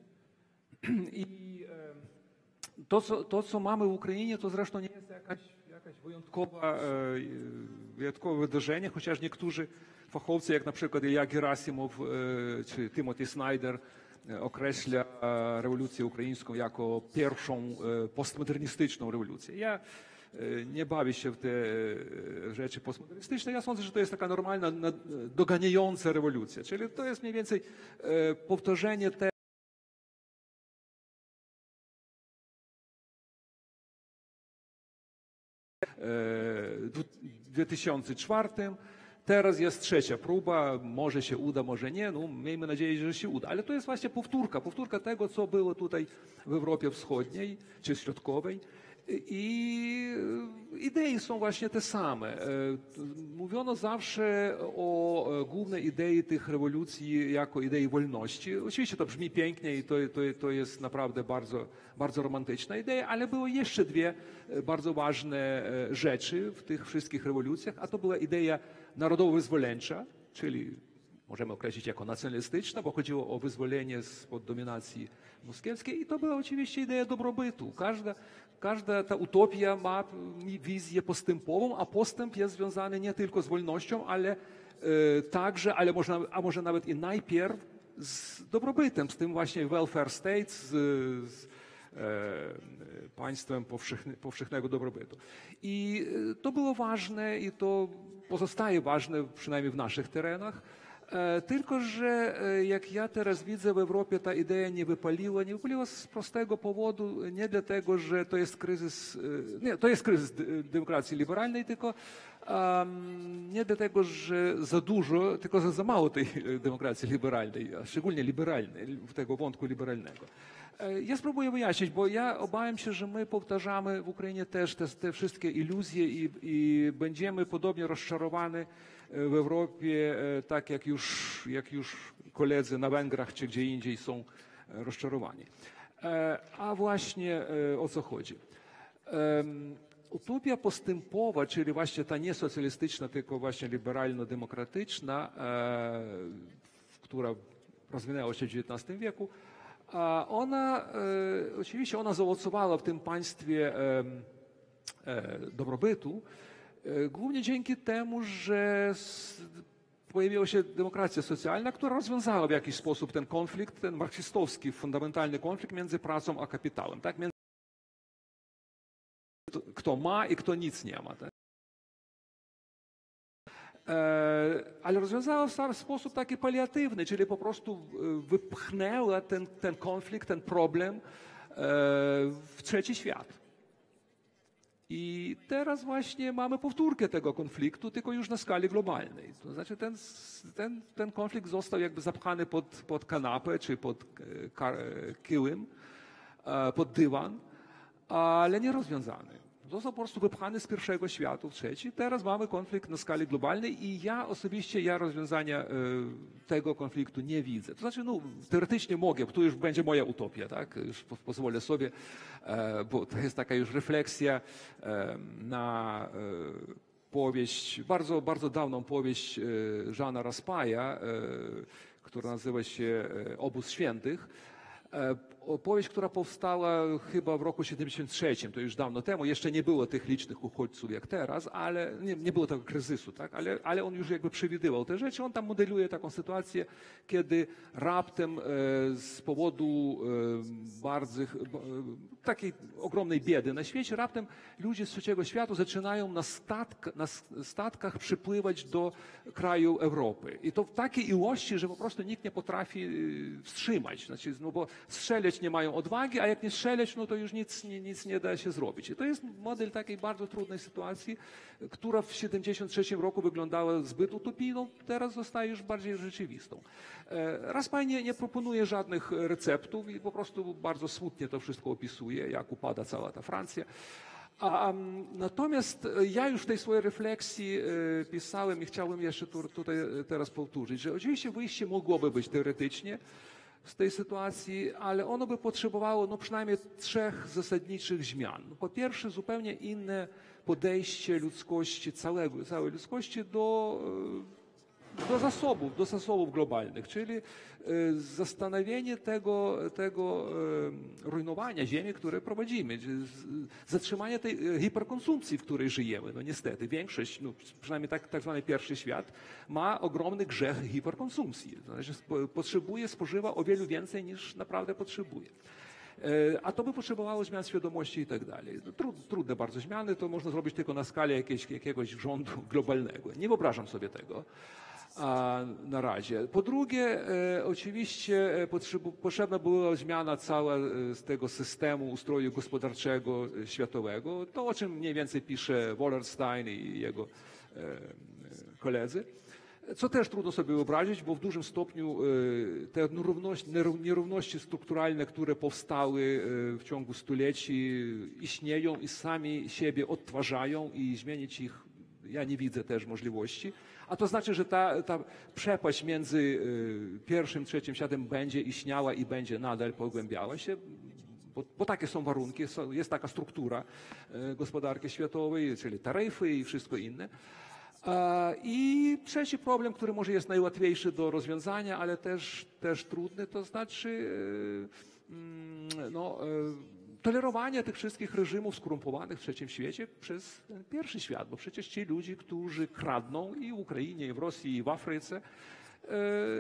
I to co, to, co mamy w Ukrainie, to zresztą nie jest jakaś, jakaś wyjątkowa, wyjątkowe wydarzenie, chociaż niektórzy fachowcy, jak na przykład Ilya Gerasimow czy Timothy Snyder, określa rewolucję ukraińską jako pierwszą postmodernistyczną rewolucję. Ja nie bawię się w te rzeczy postmodernistyczne. Ja sądzę, że to jest taka normalna, doganiająca rewolucja. Czyli to jest mniej więcej powtórzenie te w dwa tysiące czwartym. Teraz jest trzecia próba, może się uda, może nie, no miejmy nadzieję, że się uda. Ale to jest właśnie powtórka, powtórka tego, co było tutaj w Europie Wschodniej czy Środkowej. I idei są właśnie te same. Mówiono zawsze o głównej idei tych rewolucji jako idei wolności. Oczywiście to brzmi pięknie i to, to, to jest naprawdę bardzo, bardzo romantyczna idea, ale były jeszcze dwie bardzo ważne rzeczy w tych wszystkich rewolucjach, a to była idea narodowo-wyzwoleńcza, czyli możemy określić jako nacjonalistyczna, bo chodziło o wyzwolenie spod dominacji moskiewskiej i to była oczywiście idea dobrobytu. Każda, każda ta utopia ma wizję postępową, a postęp jest związany nie tylko z wolnością, ale e, także, ale można, a może nawet i najpierw z dobrobytem, z tym właśnie welfare state, z, z e, państwem powszechny, powszechnego dobrobytu. I to było ważne i to pozostaje ważne, przynajmniej w naszych terenach. Tylko że jak ja teraz widzę w Europie, ta idea nie wypaliła. Nie wypaliła z prostego powodu, nie dlatego, że to jest kryzys, nie, to jest kryzys demokracji liberalnej, tylko um, nie dlatego, że za dużo, tylko za, za mało tej demokracji liberalnej, a szczególnie liberalnej, tego wątku liberalnego. Ja spróbuję wyjaśnić, bo ja obawiam się, że my powtarzamy w Ukrainie też te, te wszystkie iluzje i, i będziemy podobnie rozczarowani w Europie, tak jak już, jak już koledzy na Węgrzech czy gdzie indziej są rozczarowani. A właśnie o co chodzi? Utopia postępowa, czyli właśnie ta nie socjalistyczna, tylko właśnie liberalno-demokratyczna, która rozwinęła się w dziewiętnastym wieku, ona, oczywiście ona zaowocowała w tym państwie dobrobytu, głównie dzięki temu, że pojawiła się demokracja socjalna, która rozwiązała w jakiś sposób ten konflikt, ten marksistowski, fundamentalny konflikt między pracą a kapitałem. Tak? Między kto ma i kto nic nie ma. Tak? Ale rozwiązała w sposób taki paliatywny, czyli po prostu wypchnęła ten, ten konflikt, ten problem w trzeci świat. I teraz właśnie mamy powtórkę tego konfliktu, tylko już na skali globalnej. To znaczy ten, ten, ten konflikt został jakby zapchany pod, pod kanapę czy pod kiłym, pod dywan, ale nie rozwiązany. został po prostu wypchany z pierwszego świata w trzeci. Teraz mamy konflikt na skali globalnej i ja osobiście, ja rozwiązania e, tego konfliktu nie widzę. To znaczy, no, teoretycznie mogę, to już będzie moja utopia, tak? Już po, pozwolę sobie, e, bo to jest taka już refleksja e, na e, powieść, bardzo, bardzo dawną powieść e, Jeana Raspailla, e, która nazywa się Obóz Świętych. Opowieść, która powstała chyba w roku siedemdziesiątym trzecim, to już dawno temu, jeszcze nie było tych licznych uchodźców jak teraz, ale nie, nie było tego kryzysu, tak? ale, ale on już jakby przewidywał te rzeczy. On tam modeluje taką sytuację, kiedy raptem e, z powodu e, bardzo e, takiej ogromnej biedy na świecie, raptem ludzie z trzeciego świata zaczynają na, statka, na statkach przypływać do kraju Europy. I to w takiej ilości, że po prostu nikt nie potrafi wstrzymać. Znaczy, no bo strzelać nie mają odwagi, a jak nie strzelać, no to już nic, nic nie da się zrobić. I to jest model takiej bardzo trudnej sytuacji, która w siedemdziesiątym trzecim roku wyglądała zbyt utopijną, teraz zostaje już bardziej rzeczywistą. Raspail nie, nie proponuje żadnych receptów i po prostu bardzo smutnie to wszystko opisuje, jak upada cała ta Francja. A, natomiast ja już w tej swojej refleksji e, pisałem i chciałbym jeszcze tu, tutaj teraz powtórzyć, że oczywiście wyjście mogłoby być teoretycznie z tej sytuacji, ale ono by potrzebowało no, przynajmniej trzech zasadniczych zmian. Po pierwsze, zupełnie inne podejście ludzkości, całego, całej ludzkości do, do zasobów, do zasobów globalnych, czyli zastanowienie tego, tego rujnowania ziemi, które prowadzimy, zatrzymanie tej hiperkonsumpcji, w której żyjemy. No niestety, większość, no, przynajmniej tak, tak zwany pierwszy świat, ma ogromny grzech hiperkonsumpcji. Znaczy, potrzebuje, spożywa o wiele więcej niż naprawdę potrzebuje. A to by potrzebowało zmian świadomości i tak dalej. Trudne bardzo zmiany, to można zrobić tylko na skali jakiegoś, jakiegoś rządu globalnego. Nie wyobrażam sobie tego. A na razie. Po drugie, e, oczywiście e, potrzeb, potrzebna była zmiana cała e, z tego systemu ustroju gospodarczego e, światowego, to o czym mniej więcej pisze Wallerstein i jego e, koledzy. Co też trudno sobie wyobrazić, bo w dużym stopniu e, te nierówności, nierówności strukturalne, które powstały e, w ciągu stuleci, istnieją i sami siebie odtwarzają i zmienić ich ja nie widzę też możliwości. A to znaczy, że ta, ta przepaść między y, pierwszym i trzecim światem będzie istniała i będzie nadal pogłębiała się, bo, bo takie są warunki, są, jest taka struktura y, gospodarki światowej, czyli taryfy i wszystko inne. A, I trzeci problem, który może jest najłatwiejszy do rozwiązania, ale też, też trudny, to znaczy y, y, no, y, tolerowanie tych wszystkich reżimów skorumpowanych w trzecim świecie przez ten pierwszy świat, bo przecież ci ludzie, którzy kradną i w Ukrainie, i w Rosji, i w Afryce, e,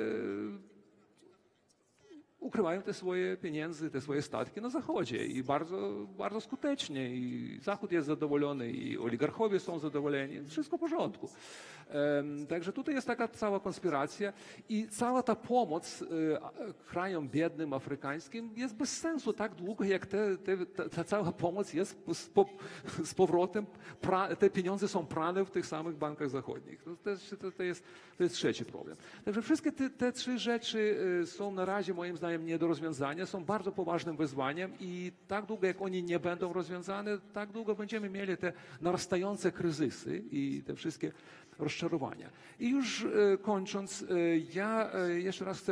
ukrywają te swoje pieniądze, te swoje statki na Zachodzie i bardzo, bardzo skutecznie. I Zachód jest zadowolony, i oligarchowie są zadowoleni, wszystko w porządku. Także tutaj jest taka cała konspiracja i cała ta pomoc krajom biednym, afrykańskim jest bez sensu tak długo, jak te, te, ta, ta cała pomoc jest z, po, z powrotem, pra, te pieniądze są prane w tych samych bankach zachodnich. To, to, to, jest, to jest trzeci problem. Także wszystkie te, te trzy rzeczy są na razie moim zdaniem nie do rozwiązania, są bardzo poważnym wyzwaniem i tak długo jak oni nie będą rozwiązane, tak długo będziemy mieli te narastające kryzysy i te wszystkie rozczarowania. I już e, kończąc, e, ja e, jeszcze raz chcę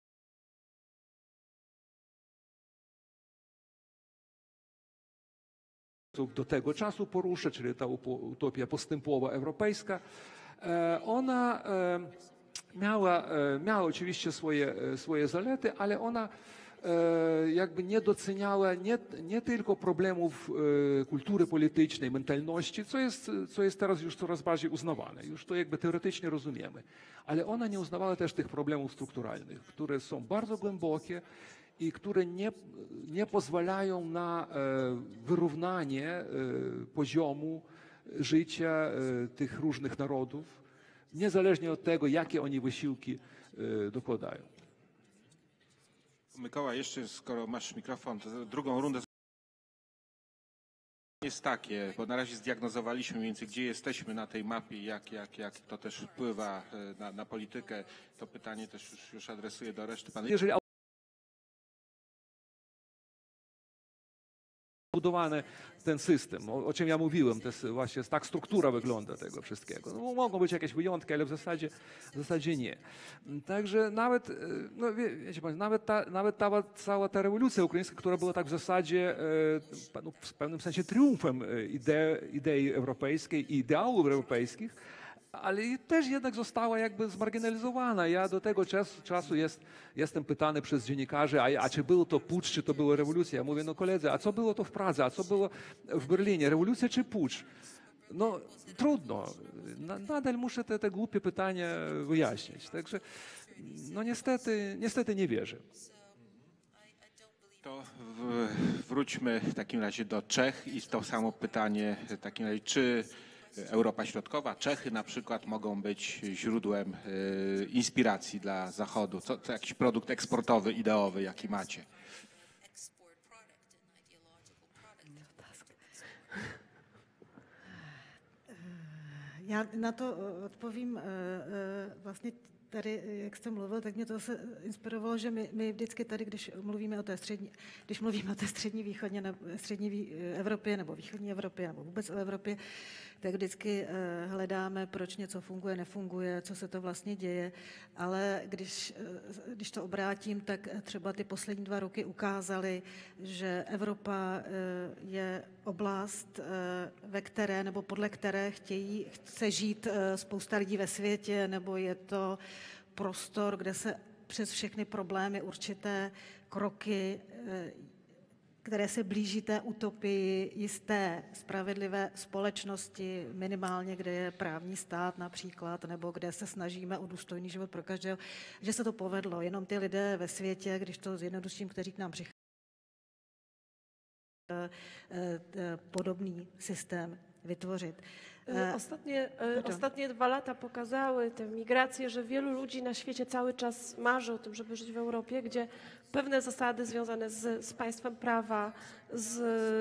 do tego czasu poruszę, czyli ta utopia postępowa europejska. E, ona e, miała, e, miała oczywiście swoje, e, swoje zalety, ale ona jakby nie doceniała nie, nie tylko problemów e, kultury politycznej, mentalności, co jest, co jest teraz już coraz bardziej uznawane. Już to jakby teoretycznie rozumiemy. Ale ona nie uznawała też tych problemów strukturalnych, które są bardzo głębokie i które nie, nie pozwalają na e, wyrównanie e, poziomu życia e, tych różnych narodów, niezależnie od tego, jakie oni wysiłki e, dokładają. Mikołaj, jeszcze skoro masz mikrofon, to drugą rundę jest takie, bo na razie zdiagnozowaliśmy mniej więcej, gdzie jesteśmy na tej mapie, jak, jak, jak to też wpływa na, na politykę. To pytanie też już, już adresuję do reszty paneli. Jeżeli zbudowany ten system, o, o czym ja mówiłem, to jest właśnie tak struktura wygląda tego wszystkiego. No, mogą być jakieś wyjątki, ale w zasadzie, w zasadzie nie. Także nawet, no wie, wiecie, nawet, ta, nawet ta cała ta rewolucja ukraińska, która była tak w zasadzie no, w pewnym sensie triumfem ide, idei europejskiej i ideałów europejskich, ale też jednak została jakby zmarginalizowana. Ja do tego czasu, czasu jest, jestem pytany przez dziennikarzy, a, a czy było to pucz, czy to była rewolucja? Ja mówię, no koledzy, a co było to w Pradze, a co było w Berlinie? Rewolucja czy pucz? No trudno. Na, nadal muszę te, te głupie pytania wyjaśnić. Także no niestety, niestety nie wierzę. To w, wróćmy w takim razie do Czech i to samo pytanie w takim razie, czy Europa Środkowa, Czechy na przykład mogą być źródłem y, inspiracji dla Zachodu? Co, to jakiś produkt eksportowy, ideowy, jaki macie? Já na to odpovím vlastně tady, jak jste mluvil, tak mě to se inspirovalo, že my, my vždycky tady, když mluvíme o té střední, když mluvíme o té střední východně, nebo střední Evropě, nebo východní Evropě, nebo vůbec o Evropě, tak vždycky hledáme, proč něco funguje, nefunguje, co se to vlastně děje, ale když, když to obrátím, tak třeba ty poslední dva roky ukázaly, že Evropa je oblast, ve které, nebo podle které chtějí, chce žít spousta lidí ve světě, nebo je to prostor, kde se přes všechny problémy určité kroky, které se blíží té utopii jisté spravedlivé společnosti, minimálně, kde je právní stát například, nebo kde se snažíme o důstojný život pro každého, že se to povedlo. Jenom ty lidé ve světě, když to zjednoduším, kteří k nám přichází, podobný systém vytvořit. Ostatnie, ostatnie dwa lata pokazały te migracje, że wielu ludzi na świecie cały czas marzy o tym, żeby żyć w Europie, gdzie pewne zasady związane z, z państwem prawa, z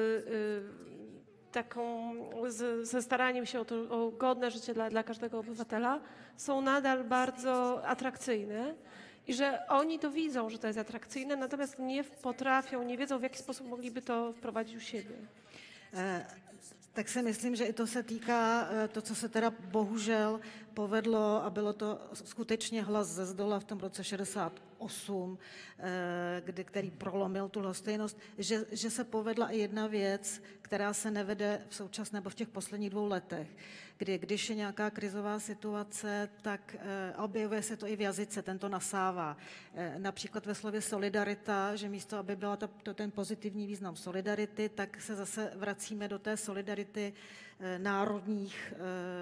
y, taką, z, ze staraniem się o, to, o godne życie dla, dla każdego obywatela są nadal bardzo atrakcyjne. I że oni to widzą, że to jest atrakcyjne, natomiast nie potrafią, nie wiedzą, w jaki sposób mogliby to wprowadzić u siebie. Tak si myslím, že i to se týká to, co se teda bohužel povedlo a bylo to skutečně hlas ze zdola v tom roce šedesát osm, kdy, který prolomil tu lhostejnost, že, že se povedla i jedna věc, která se nevede v současné nebo v těch posledních dvou letech, kdy když je nějaká krizová situace, tak objevuje se to i v jazyce, ten to nasává. Například ve slově solidarita, že místo, aby byla to, to ten pozitivní význam solidarity, tak se zase vracíme do té solidarity národních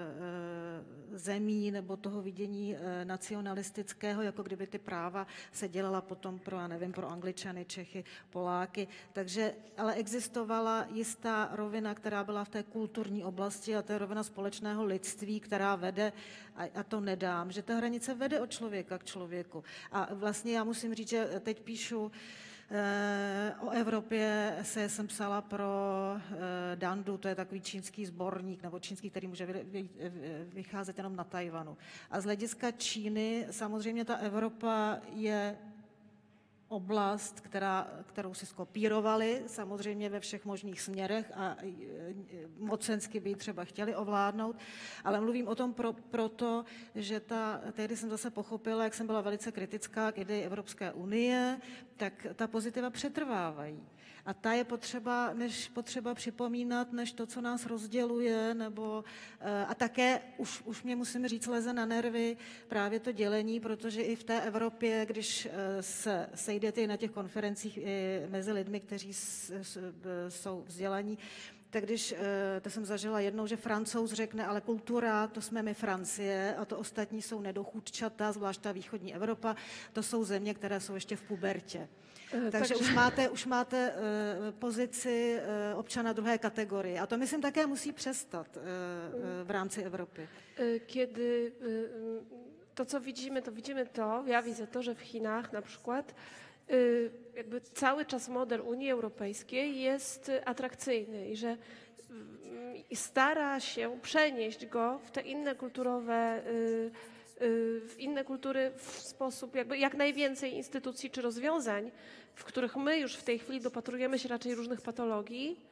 zemí nebo toho vidění nacionalistického, jako kdyby ty práva se dělala potom pro, já nevím, pro Angličany, Čechy, Poláky. Takže, ale existovala jistá rovina, která byla v té kulturní oblasti a to je rovina společného lidství, která vede, a, a to nedám, že ta hranice vede od člověka k člověku. A vlastně já musím říct, že teď píšu o Evropě se jsem psala pro Dandu, to je takový čínský sborník, nebo čínský, který může vycházet jenom na Tajvanu. A z hlediska Číny samozřejmě ta Evropa je oblast, která, kterou si skopírovali, samozřejmě ve všech možných směrech a mocensky by ji třeba chtěli ovládnout, ale mluvím o tom pro, proto, že ta, tehdy jsem zase pochopila, jak jsem byla velice kritická k ideji Evropské unie, tak ta pozitiva přetrvávají. A ta je potřeba, než potřeba připomínat, než to, co nás rozděluje, nebo a také už, už mě musím říct, leze na nervy právě to dělení, protože i v té Evropě, když se sejdete na těch konferencích mezi lidmi, kteří jsou vzdělaní, tak když, to jsem zažila jednou, že Francouz řekne, ale kultura, to jsme my Francie a to ostatní jsou nedochůdčata, zvlášť ta východní Evropa, to jsou země, které jsou ještě v pubertě. Takže, Takže už máte, už máte uh, pozici uh, občana druhé kategorie. A to myslím také musí přestat uh, uh, v rámci Evropy. Kiedy to, co widzimy, to widzimy to, ja widzę to, że w Chinach na przykład jakby cały czas model Unii Europejskiej jest atrakcyjny i że stara się przenieść go w te inne kulturowe w inne kultury w sposób jakby jak najwięcej instytucji czy rozwiązań, w których my już w tej chwili dopatrujemy się raczej różnych patologii,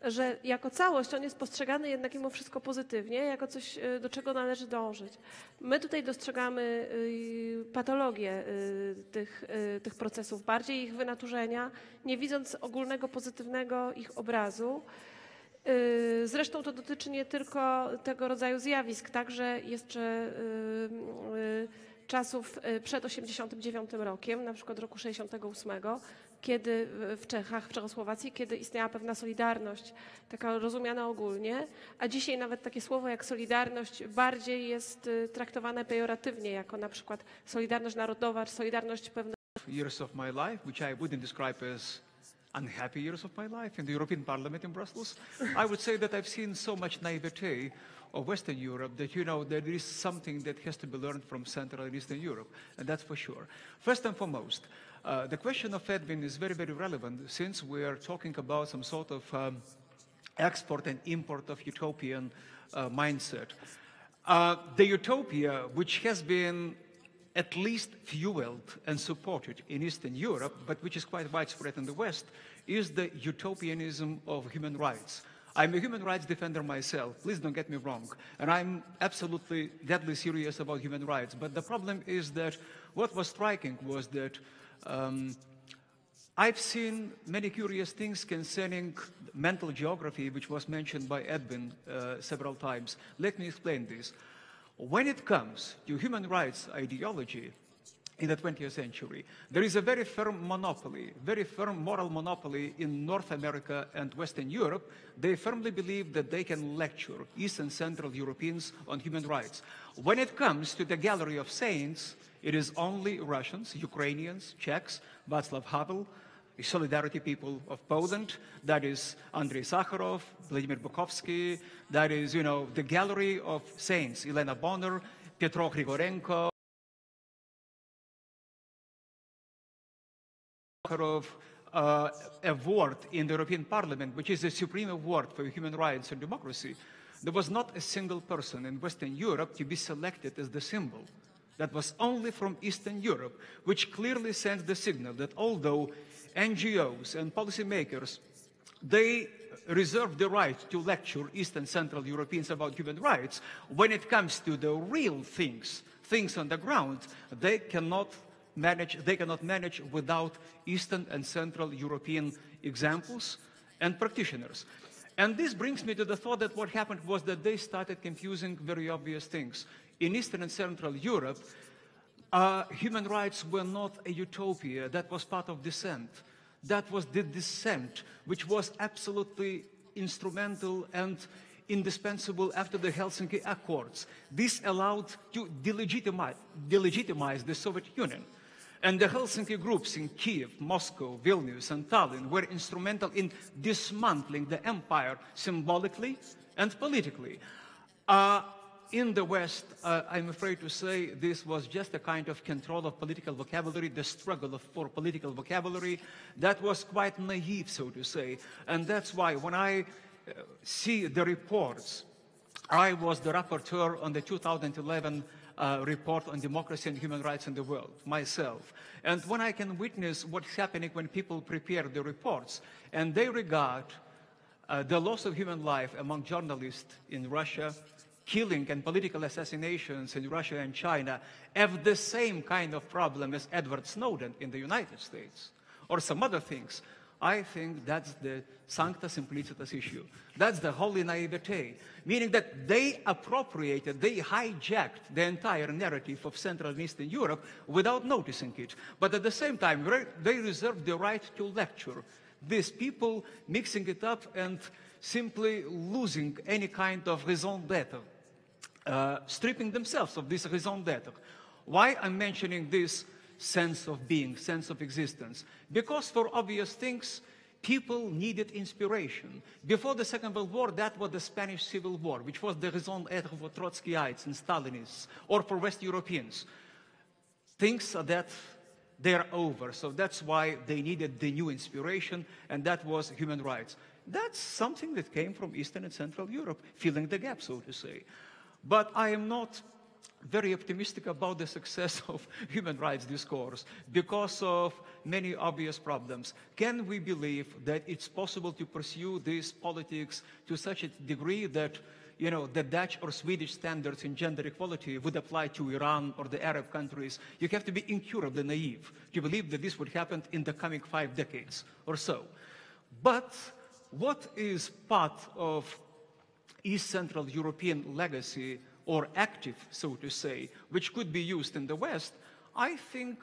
że jako całość on jest postrzegany jednak mimo wszystko pozytywnie, jako coś, y, do czego należy dążyć. My tutaj dostrzegamy y, patologię y, tych, y, tych procesów, bardziej ich wynaturzenia, nie widząc ogólnego pozytywnego ich obrazu. Y, Zresztą to dotyczy nie tylko tego rodzaju zjawisk, także jeszcze y, y, czasów y, przed osiemdziesiątym dziewiątym rokiem, na przykład roku sześćdziesiątego ósmego, kiedy w Czechach, w Czechosłowacji, kiedy istniała pewna solidarność, taka rozumiana ogólnie, a dzisiaj nawet takie słowo jak solidarność bardziej jest y, traktowane pejoratywnie, jako na przykład solidarność narodowa, czy solidarność pewna. Years of my life, which I wouldn't describe as unhappy years of my life in the European Parliament in Brussels, I would say that I've seen so much naivete of Western Europe that, you know, there is something that has to be learned from Central and Eastern Europe, and that's for sure. First and foremost, uh, the question of Edwin is very, very relevant since we are talking about some sort of um, export and import of utopian uh, mindset. Uh, the utopia, which has been at least fueled and supported in Eastern Europe, but which is quite widespread in the West, is the utopianism of human rights. I'm a human rights defender myself, please don't get me wrong, and I'm absolutely deadly serious about human rights, but the problem is that what was striking was that um, I've seen many curious things concerning mental geography, which was mentioned by Edwin uh, several times. Let me explain this. When it comes to human rights ideology in the twentieth century, there is a very firm monopoly, very firm moral monopoly in North America and Western Europe. They firmly believe that they can lecture East and Central Europeans on human rights. When it comes to the gallery of saints, it is only Russians, Ukrainians, Czechs, Václav Havel, the Solidarity people of Poland, that is Andrei Sakharov, Vladimir Bukovsky, that is, you know, the gallery of saints, Elena Bonner, Petro Grigorenko, Sakharov, uh, award in the European Parliament, which is the supreme award for human rights and democracy. There was not a single person in Western Europe to be selected as the symbol. That was only from Eastern Europe, which clearly sends the signal that although N G Os and policymakers, they reserve the right to lecture East and Central Europeans about human rights, when it comes to the real things, things on the ground, they cannot manage, they cannot manage without Eastern and Central European examples and practitioners. And this brings me to the thought that what happened was that they started confusing very obvious things. In Eastern and Central Europe, uh, human rights were not a utopia that was part of dissent. That was the dissent, which was absolutely instrumental and indispensable after the Helsinki Accords. This allowed to delegitimize, delegitimize the Soviet Union. And the Helsinki groups in Kiev, Moscow, Vilnius, and Tallinn were instrumental in dismantling the empire symbolically and politically. Uh, In the West, uh, I'm afraid to say this was just a kind of control of political vocabulary, the struggle of, for political vocabulary. That was quite naive, so to say. And that's why when I uh, see the reports, I was the rapporteur on the two thousand eleven uh, report on democracy and human rights in the world, myself. And when I can witness what's happening when people prepare the reports, and they regard uh, the loss of human life among journalists in Russia, killing and political assassinations in Russia and China have the same kind of problem as Edward Snowden in the United States, or some other things, I think that's the sancta simplicitas issue. That's the holy naivete, meaning that they appropriated, they hijacked the entire narrative of Central and Eastern Europe without noticing it. But at the same time, they reserved the right to lecture these people, mixing it up and simply losing any kind of raison d'etre. Uh, stripping themselves of this raison d'etre. Why I'm mentioning this sense of being, sense of existence? Because for obvious things, people needed inspiration. Before the Second World War, that was the Spanish Civil War, which was the raison d'etre for Trotskyites and Stalinists, or for West Europeans. Things are that they're over, so that's why they needed the new inspiration, and that was human rights. That's something that came from Eastern and Central Europe, filling the gap, so to say. But I am not very optimistic about the success of human rights discourse because of many obvious problems. Can we believe that it's possible to pursue these politics to such a degree that, you know, the Dutch or Swedish standards in gender equality would apply to Iran or the Arab countries? You have to be incurably naive to believe that this would happen in the coming five decades or so. But what is part of East Central European legacy, or active, so to say, which could be used in the West, I think,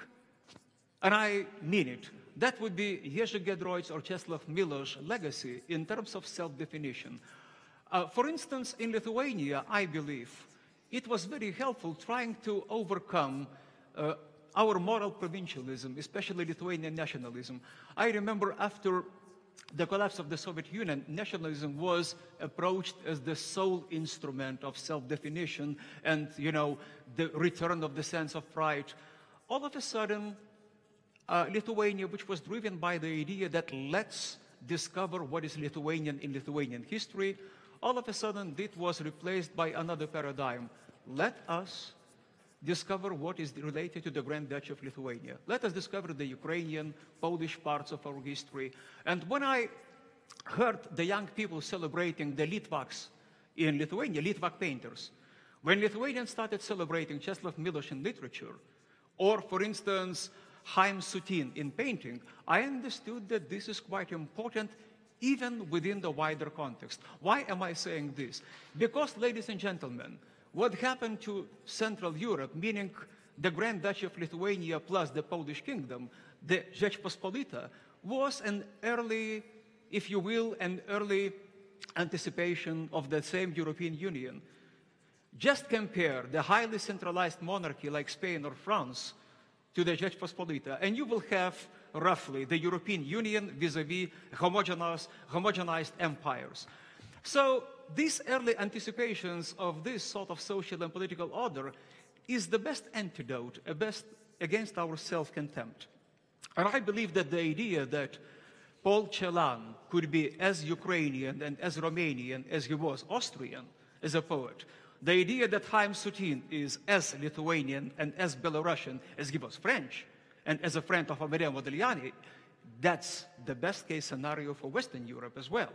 and I mean it, that would be Jerzy Gedroic's or Czesław Milosz's legacy in terms of self-definition. Uh, for instance, in Lithuania, I believe, it was very helpful trying to overcome uh, our moral provincialism, especially Lithuanian nationalism. I remember after the collapse of the Soviet Union, nationalism was approached as the sole instrument of self-definition and, you know, the return of the sense of pride. All of a sudden, uh, Lithuania, which was driven by the idea that let's discover what is Lithuanian in Lithuanian history, all of a sudden it was replaced by another paradigm. Let us discover what is related to the Grand Duchy of Lithuania. Let us discover the Ukrainian, Polish parts of our history. And when I heard the young people celebrating the Litvaks in Lithuania, Litvak painters, when Lithuanians started celebrating Czesław Milosz in literature, or for instance, Chaim Sutin in painting, I understood that this is quite important even within the wider context. Why am I saying this? Because, ladies and gentlemen, what happened to Central Europe, meaning the Grand Duchy of Lithuania plus the Polish Kingdom, the Rzeczpospolita, was an early, if you will, an early anticipation of the same European Union. Just compare the highly centralized monarchy like Spain or France to the Rzeczpospolita, and you will have roughly the European Union vis-a-vis homogenized, homogenized empires. So these early anticipations of this sort of social and political order is the best antidote best against our self-contempt. And I believe that the idea that Paul Celan could be as Ukrainian and as Romanian as he was Austrian as a poet, the idea that Chaim Sutin is as Lithuanian and as Belarusian as he was French, and as a friend of Amedeo Modigliani, that's the best case scenario for Western Europe as well.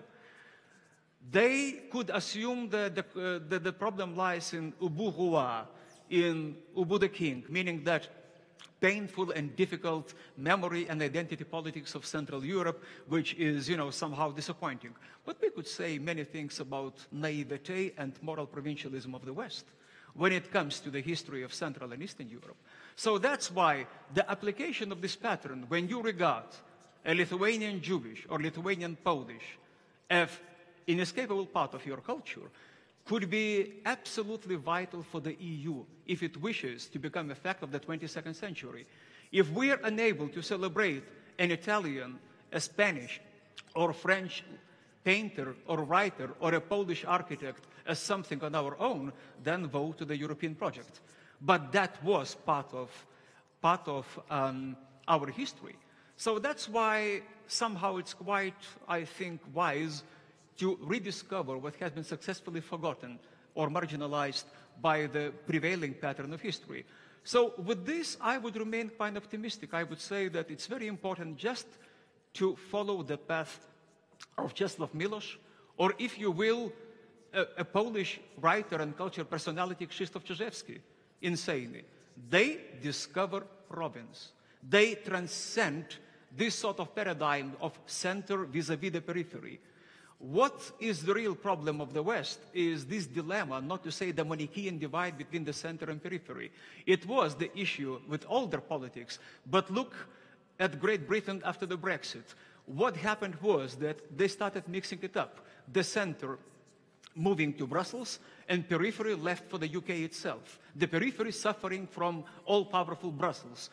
They could assume that the, uh, that the problem lies in Ubu Rua, in Ubu the King, meaning that painful and difficult memory and identity politics of Central Europe, which is, you know, somehow disappointing. But we could say many things about naivete and moral provincialism of the West when it comes to the history of Central and Eastern Europe. So that's why the application of this pattern, when you regard a Lithuanian Jewish or Lithuanian Polish as inescapable part of your culture, could be absolutely vital for the E U if it wishes to become a fact of the twenty-second century. If we are unable to celebrate an Italian, a Spanish, or French painter or writer or a Polish architect as something on our own, then vote to the European project. But that was part of, part of um, our history. So that's why somehow it's quite, I think, wise to rediscover what has been successfully forgotten or marginalized by the prevailing pattern of history. So with this, I would remain quite optimistic. I would say that it's very important just to follow the path of Czesław Milosz, or if you will, a, a Polish writer and cultural personality, Krzysztof Czyżewski, in Seine. They discover province. They transcend this sort of paradigm of center vis-a-vis the periphery. What is the real problem of the West is this dilemma, not to say the Manichaean divide between the center and periphery. It was the issue with older politics, but look at Great Britain after the Brexit. What happened was that they started mixing it up. The center moving to Brussels and periphery left for the U K itself. The periphery suffering from all-powerful Brussels.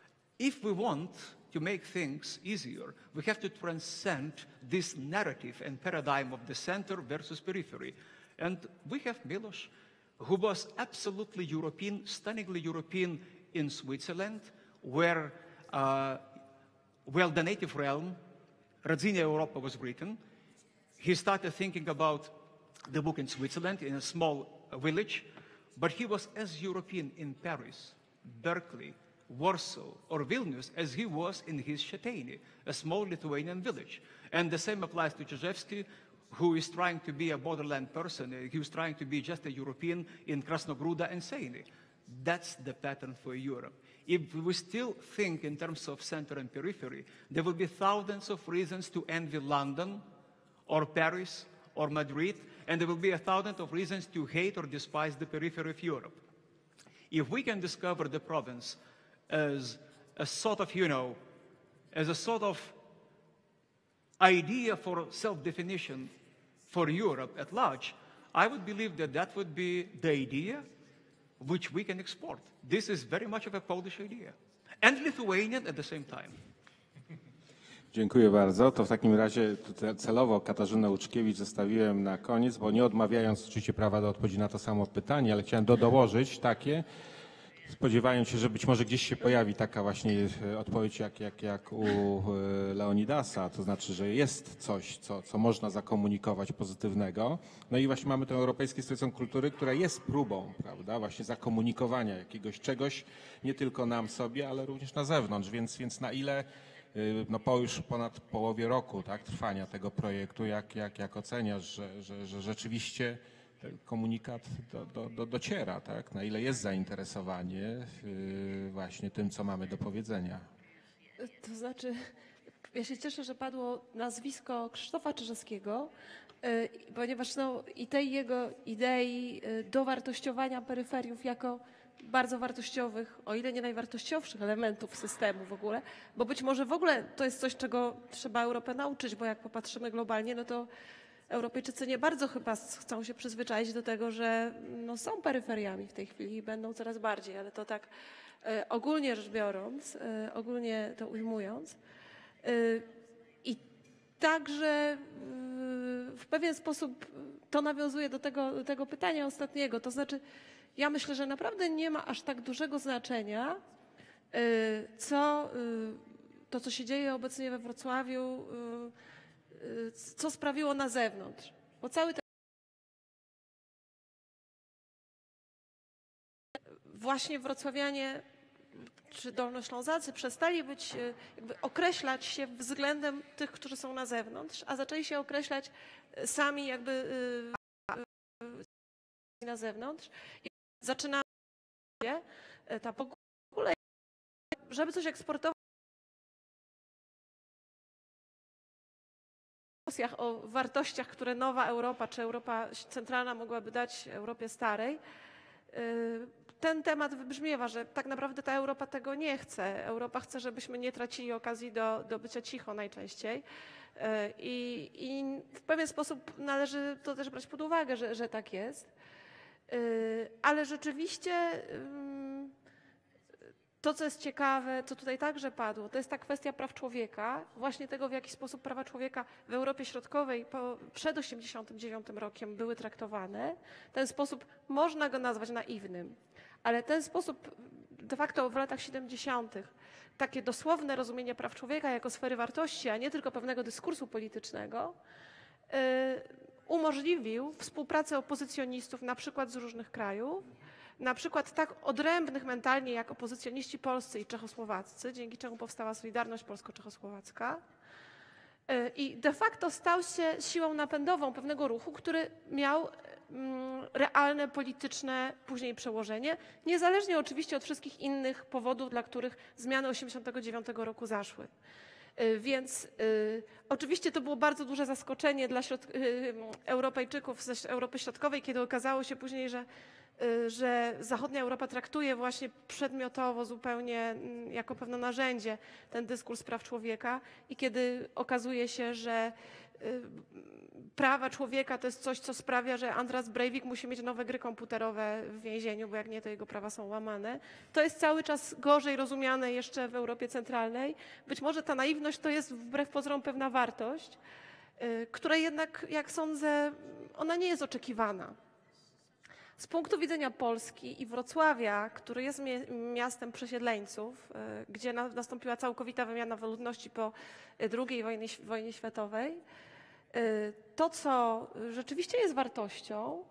If we want to make things easier, we have to transcend this narrative and paradigm of the center versus periphery. And we have Milosz, who was absolutely European, stunningly European in Switzerland, where, uh, well, the native realm, Radzenia Europa, was written. He started thinking about the book in Switzerland, in a small village, but he was as European in Paris, Berkeley, Warsaw, or Vilnius as he was in his Szatėnai, a small Lithuanian village. And the same applies to Czyżewski, who is trying to be a borderland person. He was trying to be just a European in Krasnogruda and Seini. That's the pattern for Europe. If we still think in terms of center and periphery, there will be thousands of reasons to envy London or Paris or Madrid, and there will be a thousand of reasons to hate or despise the periphery of Europe. If we can discover the province as a sort of, you know, as a sort of idea for self-definition for Europe at large, I would believe that that would be the idea which we can export. This is very much of a Polish idea, and Lithuanian at the same time. Dziękuję bardzo. To w takim razie tutaj celowo Katarzynę Łuczkiewicz zostawiłem na koniec, bo nie odmawiając oczywiście prawa do odpowiedzi na to samo pytanie, ale chciałem do, dołożyć takie, spodziewając się, że być może gdzieś się pojawi taka właśnie odpowiedź jak, jak, jak u Leonidasa, to znaczy, że jest coś, co, co można zakomunikować pozytywnego. No i właśnie mamy tę Europejską Stolicę Kultury, która jest próbą, prawda, właśnie zakomunikowania jakiegoś czegoś, nie tylko nam sobie, ale również na zewnątrz, więc, więc na ile no po już ponad połowie roku, tak, trwania tego projektu, jak, jak, jak oceniasz, że, że, że rzeczywiście ten komunikat do, do, do, dociera, tak? Na ile jest zainteresowanie yy, właśnie tym, co mamy do powiedzenia? To znaczy, ja się cieszę, że padło nazwisko Krzysztofa Czyżewskiego, yy, ponieważ no, i tej jego idei yy, dowartościowania peryferiów jako bardzo wartościowych, o ile nie najwartościowszych elementów systemu w ogóle, bo być może w ogóle to jest coś, czego trzeba Europę nauczyć, bo jak popatrzymy globalnie, no to Europejczycy nie bardzo chyba chcą się przyzwyczaić do tego, że no, są peryferiami w tej chwili i będą coraz bardziej, ale to tak e, ogólnie rzecz biorąc, e, ogólnie to ujmując. E, I także e, w pewien sposób to nawiązuje do tego, do tego pytania ostatniego, to znaczy ja myślę, że naprawdę nie ma aż tak dużego znaczenia, e, co e, to, co się dzieje obecnie we Wrocławiu, e, co sprawiło na zewnątrz. Bo cały ten właśnie wrocławianie czy dolnoślązacy przestali być, jakby określać się względem tych, którzy są na zewnątrz, a zaczęli się określać sami jakby na zewnątrz. I zaczyna się ta w ogóle, żeby coś eksportować, o wartościach, które nowa Europa czy Europa centralna mogłaby dać Europie starej, ten temat wybrzmiewa, że tak naprawdę ta Europa tego nie chce. Europa chce, żebyśmy nie tracili okazji do, do bycia cicho najczęściej. I, I w pewien sposób należy to też brać pod uwagę, że, że tak jest. Ale rzeczywiście to, co jest ciekawe, co tutaj także padło, to jest ta kwestia praw człowieka, właśnie tego, w jaki sposób prawa człowieka w Europie Środkowej po, przed osiemdziesiątym dziewiątym rokiem były traktowane. Ten sposób można go nazwać naiwnym, ale ten sposób de facto w latach siedemdziesiątych takie dosłowne rozumienie praw człowieka jako sfery wartości, a nie tylko pewnego dyskursu politycznego, yy, umożliwił współpracę opozycjonistów na przykład z różnych krajów, na przykład tak odrębnych mentalnie jak opozycjoniści polscy i czechosłowaccy, dzięki czemu powstała Solidarność Polsko-Czechosłowacka. I de facto stał się siłą napędową pewnego ruchu, który miał realne polityczne później przełożenie, niezależnie oczywiście od wszystkich innych powodów, dla których zmiany osiemdziesiątego dziewiątego roku zaszły. Więc y, oczywiście to było bardzo duże zaskoczenie dla środ- y, Europejczyków z Europy Środkowej, kiedy okazało się później, że, y, że zachodnia Europa traktuje właśnie przedmiotowo zupełnie y, jako pewne narzędzie ten dyskurs praw człowieka i kiedy okazuje się, że y, prawa człowieka to jest coś, co sprawia, że Andras Breivik musi mieć nowe gry komputerowe w więzieniu, bo jak nie, to jego prawa są łamane. To jest cały czas gorzej rozumiane jeszcze w Europie Centralnej. Być może ta naiwność to jest wbrew pozorom pewna wartość, yy, która jednak, jak sądzę, ona nie jest oczekiwana. Z punktu widzenia Polski i Wrocławia, który jest miastem przesiedleńców, yy, gdzie na, nastąpiła całkowita wymiana ludności po drugiej wojnie, wojnie światowej, to, co rzeczywiście jest wartością,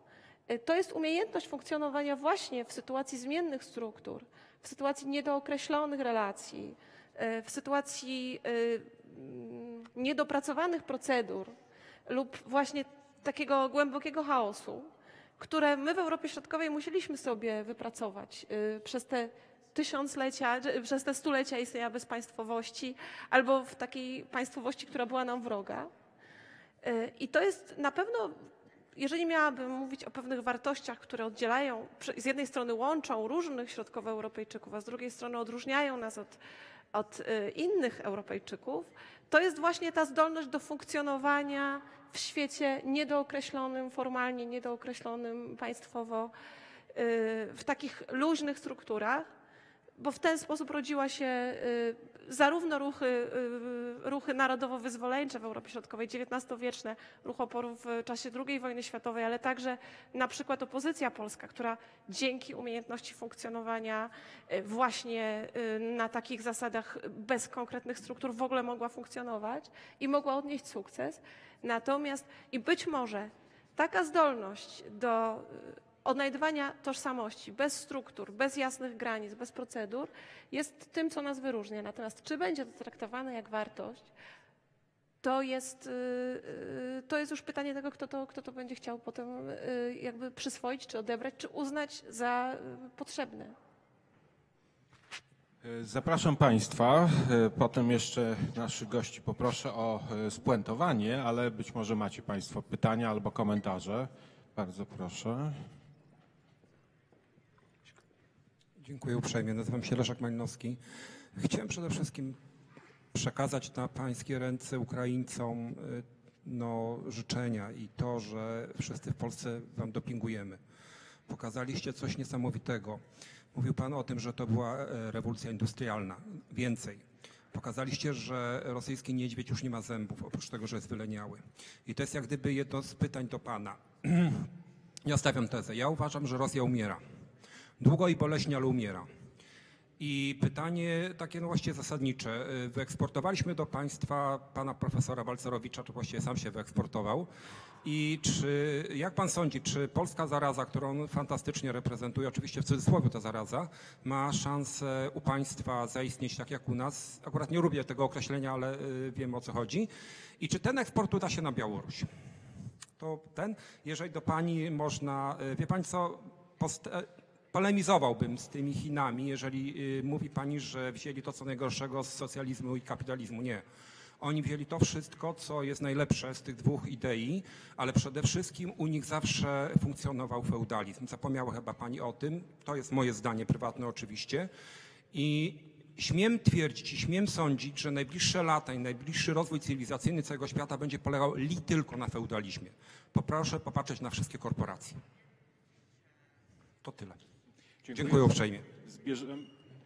To jest umiejętność funkcjonowania właśnie w sytuacji zmiennych struktur, w sytuacji niedookreślonych relacji, w sytuacji niedopracowanych procedur lub właśnie takiego głębokiego chaosu, które my w Europie Środkowej musieliśmy sobie wypracować przez te tysiąclecia, przez te stulecia istnienia bezpaństwowości albo w takiej państwowości, która była nam wroga. I to jest na pewno, jeżeli miałabym mówić o pewnych wartościach, które oddzielają, z jednej strony łączą różnych środkowoeuropejczyków, a z drugiej strony odróżniają nas od, od innych Europejczyków, to jest właśnie ta zdolność do funkcjonowania w świecie niedookreślonym formalnie, niedookreślonym państwowo, w takich luźnych strukturach, bo w ten sposób rodziła się zarówno ruchy, ruchy narodowo-wyzwoleńcze w Europie Środkowej, dziewiętnastowieczne, ruch oporu w czasie drugiej wojny światowej, ale także na przykład opozycja polska, która dzięki umiejętności funkcjonowania właśnie na takich zasadach bez konkretnych struktur w ogóle mogła funkcjonować i mogła odnieść sukces. Natomiast i być może taka zdolność do odnajdywania tożsamości bez struktur, bez jasnych granic, bez procedur jest tym, co nas wyróżnia. Natomiast czy będzie to traktowane jak wartość, to jest, to jest już pytanie tego, kto to, kto to będzie chciał potem jakby przyswoić, czy odebrać, czy uznać za potrzebne. Zapraszam Państwa. Potem jeszcze naszych gości poproszę o spuentowanie, ale być może macie Państwo pytania albo komentarze. Bardzo proszę. Dziękuję uprzejmie. Nazywam się Leszek Malinowski. Chciałem przede wszystkim przekazać na pańskie ręce Ukraińcom no, życzenia i to, że wszyscy w Polsce wam dopingujemy. Pokazaliście coś niesamowitego. Mówił pan o tym, że to była rewolucja industrialna. Więcej. Pokazaliście, że rosyjski niedźwiedź już nie ma zębów, oprócz tego, że jest wyleniały. I to jest jak gdyby jedno z pytań do pana. Ja stawiam tezę. Ja uważam, że Rosja umiera. Długo i boleśnie, ale umiera. I pytanie takie no właściwie zasadnicze. Wyeksportowaliśmy do państwa pana profesora Balcerowicza, czy właściwie sam się wyeksportował. I czy, jak pan sądzi, czy polska zaraza, którą fantastycznie reprezentuje, oczywiście w cudzysłowie ta zaraza, ma szansę u państwa zaistnieć tak jak u nas? Akurat nie lubię tego określenia, ale wiem, o co chodzi. I czy ten eksport uda się na Białoruś? To ten, jeżeli do pani można, wie pani co, polemizowałbym z tymi Chinami, jeżeli mówi pani, że wzięli to co najgorszego z socjalizmu i kapitalizmu. Nie. Oni wzięli to wszystko, co jest najlepsze z tych dwóch idei, ale przede wszystkim u nich zawsze funkcjonował feudalizm. Zapomniała chyba pani o tym. To jest moje zdanie prywatne oczywiście. I śmiem twierdzić i śmiem sądzić, że najbliższe lata i najbliższy rozwój cywilizacyjny całego świata będzie polegał li tylko na feudalizmie. Poproszę popatrzeć na wszystkie korporacje. To tyle. Dziękuję, Dziękuję uprzejmie. Zbierzemy.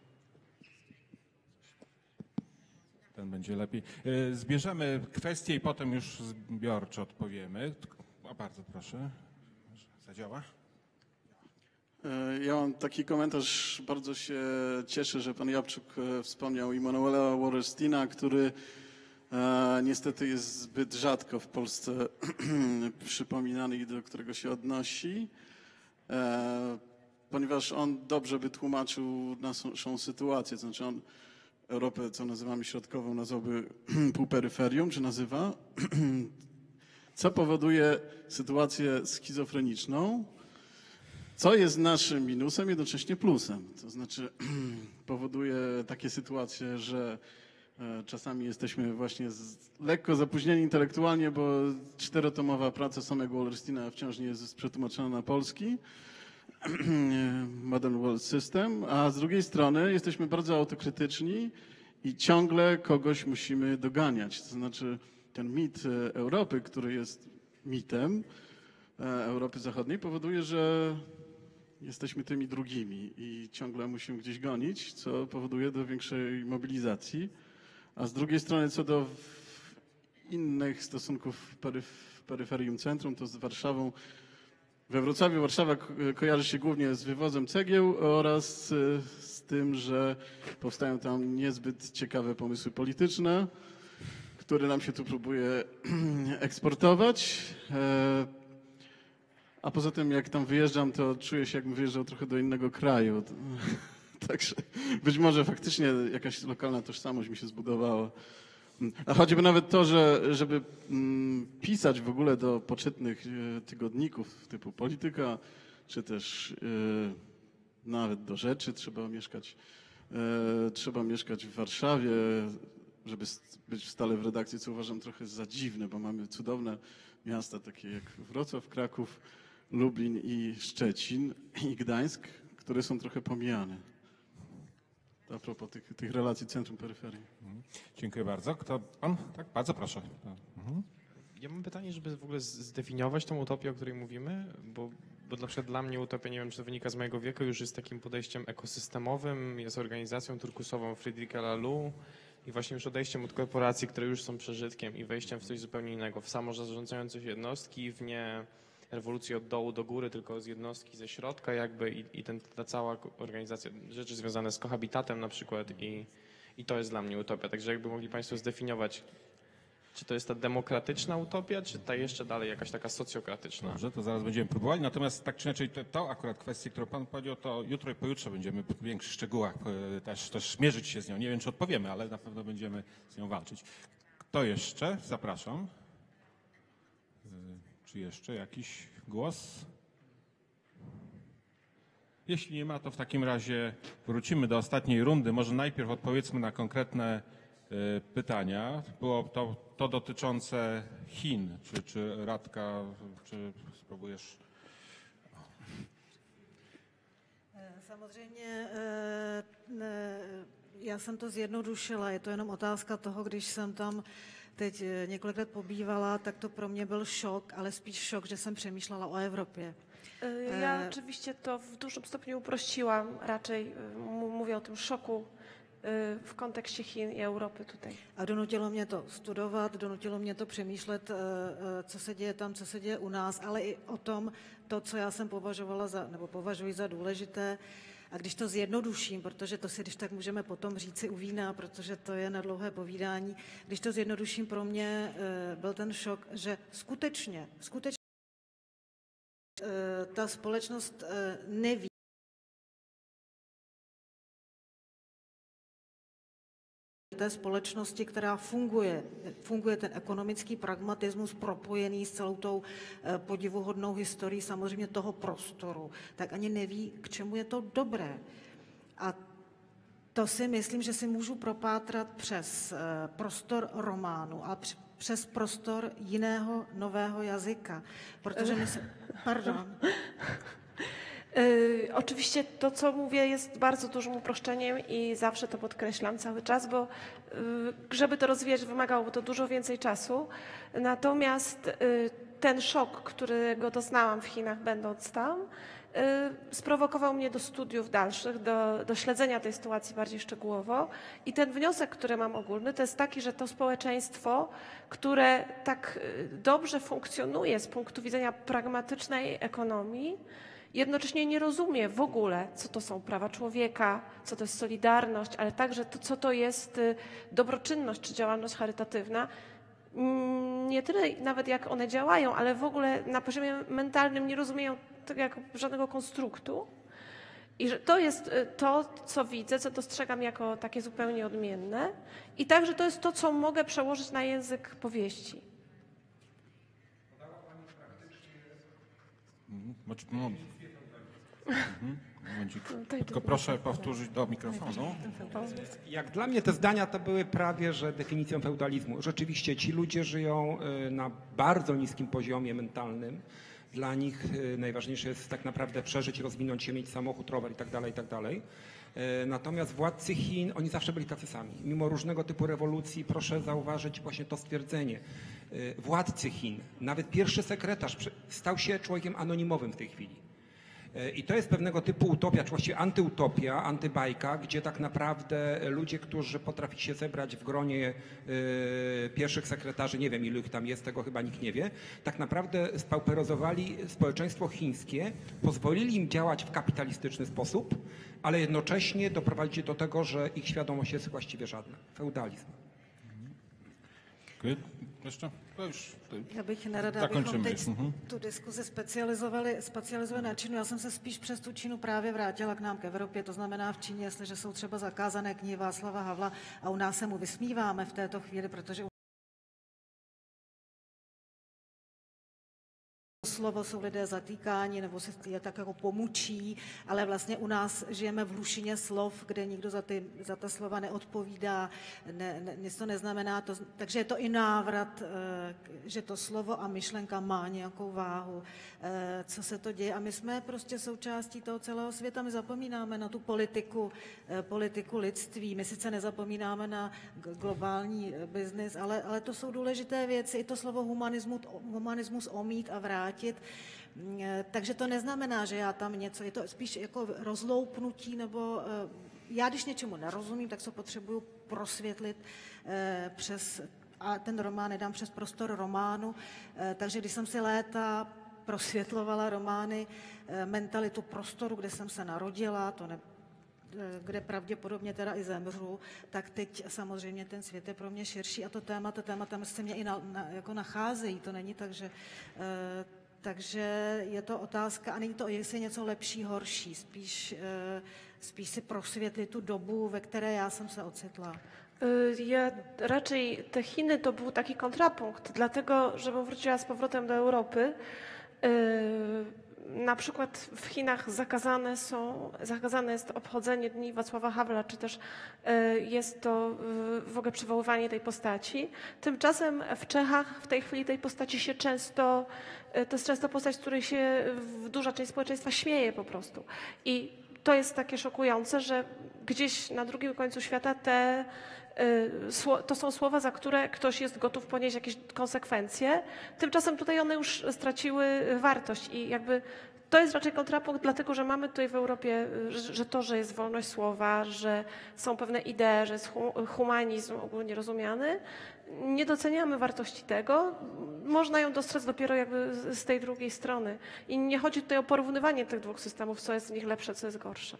Ten będzie lepiej. Zbierzemy kwestie i potem już zbiorczo odpowiemy. O, bardzo proszę. Zadziała? Ja mam taki komentarz. Bardzo się cieszę, że pan Jabczuk wspomniał Immanuela Wallersteina, który e, niestety jest zbyt rzadko w Polsce przypominany i do którego się odnosi, e, ponieważ on dobrze wytłumaczył naszą sytuację. To znaczy on Europę, co nazywamy środkową, nazwałby półperyferium, czy nazywa, co powoduje sytuację schizofreniczną, co jest naszym minusem, jednocześnie plusem. To znaczy powoduje takie sytuacje, że czasami jesteśmy właśnie z, lekko zapóźnieni intelektualnie, bo czterotomowa praca samego Wallersteina wciąż nie jest przetłumaczona na polski. Modern World System, a z drugiej strony jesteśmy bardzo autokrytyczni i ciągle kogoś musimy doganiać. To znaczy ten mit Europy, który jest mitem Europy Zachodniej, powoduje, że jesteśmy tymi drugimi i ciągle musimy gdzieś gonić, co powoduje do większej mobilizacji. A z drugiej strony co do innych stosunków peryf peryferium centrum, to z Warszawą. We Wrocławiu Warszawa kojarzy się głównie z wywozem cegieł oraz z tym, że powstają tam niezbyt ciekawe pomysły polityczne, które nam się tu próbuje eksportować. A poza tym, jak tam wyjeżdżam, to czuję się, jakbym wyjeżdżał trochę do innego kraju. Także być może faktycznie jakaś lokalna tożsamość mi się zbudowała. A choćby nawet to, że żeby mm, pisać w ogóle do poczytnych e, tygodników typu Polityka, czy też e, nawet do Rzeczy trzeba mieszkać, e, trzeba mieszkać w Warszawie, żeby s- być stale w redakcji, co uważam trochę za dziwne, bo mamy cudowne miasta takie jak Wrocław, Kraków, Lublin i Szczecin i Gdańsk, które są trochę pomijane. A propos tych, tych relacji centrum-peryferii. Dziękuję bardzo. Kto pan? Tak, bardzo proszę. Mhm. Ja mam pytanie, żeby w ogóle z- zdefiniować tą utopię, o której mówimy, bo, bo na przykład dla mnie utopia, nie wiem, czy to wynika z mojego wieku, już jest takim podejściem ekosystemowym, jest organizacją turkusową Friedricha Laloux i właśnie już odejściem od korporacji, które już są przeżytkiem i wejściem w coś zupełnie innego, w samorządzające się jednostki, w nie rewolucję od dołu do góry, tylko z jednostki ze środka jakby i, i ten, ta cała organizacja, rzeczy związane z kohabitatem na przykład i, i to jest dla mnie utopia. Także jakby mogli Państwo zdefiniować, czy to jest ta demokratyczna utopia, czy ta jeszcze dalej jakaś taka socjokratyczna? Dobrze, to zaraz będziemy próbowali. Natomiast tak czy inaczej, to, to akurat kwestie, którą pan powiedział, to jutro i pojutrze będziemy w większych szczegółach e, też, też mierzyć się z nią. Nie wiem, czy odpowiemy, ale na pewno będziemy z nią walczyć. Kto jeszcze? Zapraszam. E, Czy jeszcze jakiś głos? Jeśli nie ma, to w takim razie wrócimy do ostatniej rundy. Może najpierw odpowiedzmy na konkretne e, pytania. Było to, to dotyczące Chin. Czy, czy Radka, czy spróbujesz? Samozřejmě eh, ne, já jsem to zjednodušila, je to jenom otázka toho, když jsem tam teď eh, několik let pobývala, tak to pro mě byl šok, ale spíš šok, že jsem přemýšlela o Evropě. Y, Ja E- oczywiście to w dużym stopniu uprościłam, raczej y, m- mówię o tym szoku y, w kontekście Chin i Europy tutaj. A donutilo mě to studovat, donutilo mě to přemýšlet, eh, eh, co se děje tam, co se děje u nás, ale i o tom, to, co já jsem považovala za, nebo považuji za důležité. A když to zjednoduším, protože to si když tak můžeme potom říci u vína, protože to je na dlouhé povídání, když to zjednoduším, pro mě eh, byl ten šok, že skutečně, skutečně eh, ta společnost eh, neví, té společnosti, která funguje, funguje ten ekonomický pragmatismus propojený s celou tou eh, podivuhodnou historií samozřejmě toho prostoru, tak ani neví, k čemu je to dobré. A to si myslím, že si můžu propátrat přes eh, prostor románu a př- přes prostor jiného nového jazyka, protože my se... Pardon. Y, Oczywiście to, co mówię, jest bardzo dużym uproszczeniem i zawsze to podkreślam cały czas, bo y, żeby to rozwijać, wymagałoby to dużo więcej czasu. Natomiast y, ten szok, którego doznałam w Chinach, będąc tam, y, sprowokował mnie do studiów dalszych, do, do śledzenia tej sytuacji bardziej szczegółowo. I ten wniosek, który mam ogólny, to jest taki, że to społeczeństwo, które tak y, dobrze funkcjonuje z punktu widzenia pragmatycznej ekonomii, jednocześnie nie rozumie w ogóle, co to są prawa człowieka, co to jest solidarność, ale także to, co to jest y, dobroczynność czy działalność charytatywna. Mm, Nie tyle nawet jak one działają, ale w ogóle na poziomie mentalnym nie rozumieją tego jako żadnego konstruktu. I że to jest y, to, co widzę, co dostrzegam jako takie zupełnie odmienne. I także to jest to, co mogę przełożyć na język powieści. Mhm. Moc- no. Mhm. Momencik. Tutaj Tylko to- proszę powtórzyć do mikrofonu. Jak dla mnie te zdania to były prawie, że definicją feudalizmu. Rzeczywiście ci ludzie żyją y, na bardzo niskim poziomie mentalnym. Dla nich y, najważniejsze jest tak naprawdę przeżyć, rozwinąć się, mieć samochód, rower i tak dalej, i tak dalej. Y, Natomiast władcy Chin, oni zawsze byli tacy sami. Mimo różnego typu rewolucji, proszę zauważyć właśnie to stwierdzenie. Y, Władcy Chin, nawet pierwszy sekretarz przy- stał się człowiekiem anonimowym w tej chwili. I to jest pewnego typu utopia, czy właściwie antyutopia, antybajka, gdzie tak naprawdę ludzie, którzy potrafili się zebrać w gronie y, pierwszych sekretarzy, nie wiem ilu ich tam jest, tego chyba nikt nie wie, tak naprawdę spauperyzowali społeczeństwo chińskie, pozwolili im działać w kapitalistyczny sposób, ale jednocześnie doprowadzili do tego, że ich świadomość jest właściwie żadna. Feudalizm. Dziękuję. Ještě? To już Já bych nerada, abychom zakončíme. teď Mhm. tu diskuzi specializovali, specializovali na Čínu. Já jsem se spíš přes tu Čínu právě vrátila k nám, k Evropě. To znamená v Číně, jestliže jsou třeba zakázané knihy Václava Havla a u nás se mu vysmíváme v této chvíli, protože slovo jsou lidé zatýkáni nebo se je tak jako pomučí, ale vlastně u nás žijeme v hlušině slov, kde nikdo za, ty, za ta slova neodpovídá, ne, ne, nic to neznamená. To, takže je to i návrat, eh, že to slovo a myšlenka má nějakou váhu, eh, co se to děje. A my jsme prostě součástí toho celého světa, my zapomínáme na tu politiku, eh, politiku lidství. My sice nezapomínáme na g- globální eh, biznis, ale, ale to jsou důležité věci. I to slovo humanismus, humanismus omít a vrátit. Takže to neznamená, že já tam něco, je to spíš jako rozloupnutí, nebo já když něčemu nerozumím, tak se potřebuju prosvětlit přes, a ten román nedám přes prostor románu, takže když jsem si léta prosvětlovala romány, mentalitu prostoru, kde jsem se narodila, to ne, kde pravděpodobně teda i zemřu, tak teď samozřejmě ten svět je pro mě širší a to téma, to téma tam se mě i na, na, jako nacházejí, to není tak, že takže je to otázka, a není to, jestli je něco lepší, horší, spíš, spíš si prosvětlit tu dobu, ve které já jsem se ocitla. Ja raczej te Chiny to był taki kontrapunkt, dlatego, żebym wróciła z powrotem do Europy. Na przykład w Chinach zakazane są, zakazane jest obchodzenie Dni Wacława Havla, czy też jest to w ogóle przywoływanie tej postaci. Tymczasem w Czechach w tej chwili tej postaci się często, to jest często postać, z której się duża część społeczeństwa śmieje po prostu. I to jest takie szokujące, że gdzieś na drugim końcu świata te, to są słowa, za które ktoś jest gotów ponieść jakieś konsekwencje. Tymczasem tutaj one już straciły wartość i jakby to jest raczej kontrapunkt, dlatego że mamy tutaj w Europie, że, że to, że jest wolność słowa, że są pewne idee, że jest humanizm ogólnie rozumiany, nie doceniamy wartości tego. Można ją dostrzec dopiero jakby z tej drugiej strony. I nie chodzi tutaj o porównywanie tych dwóch systemów, co jest w nich lepsze, co jest gorsze.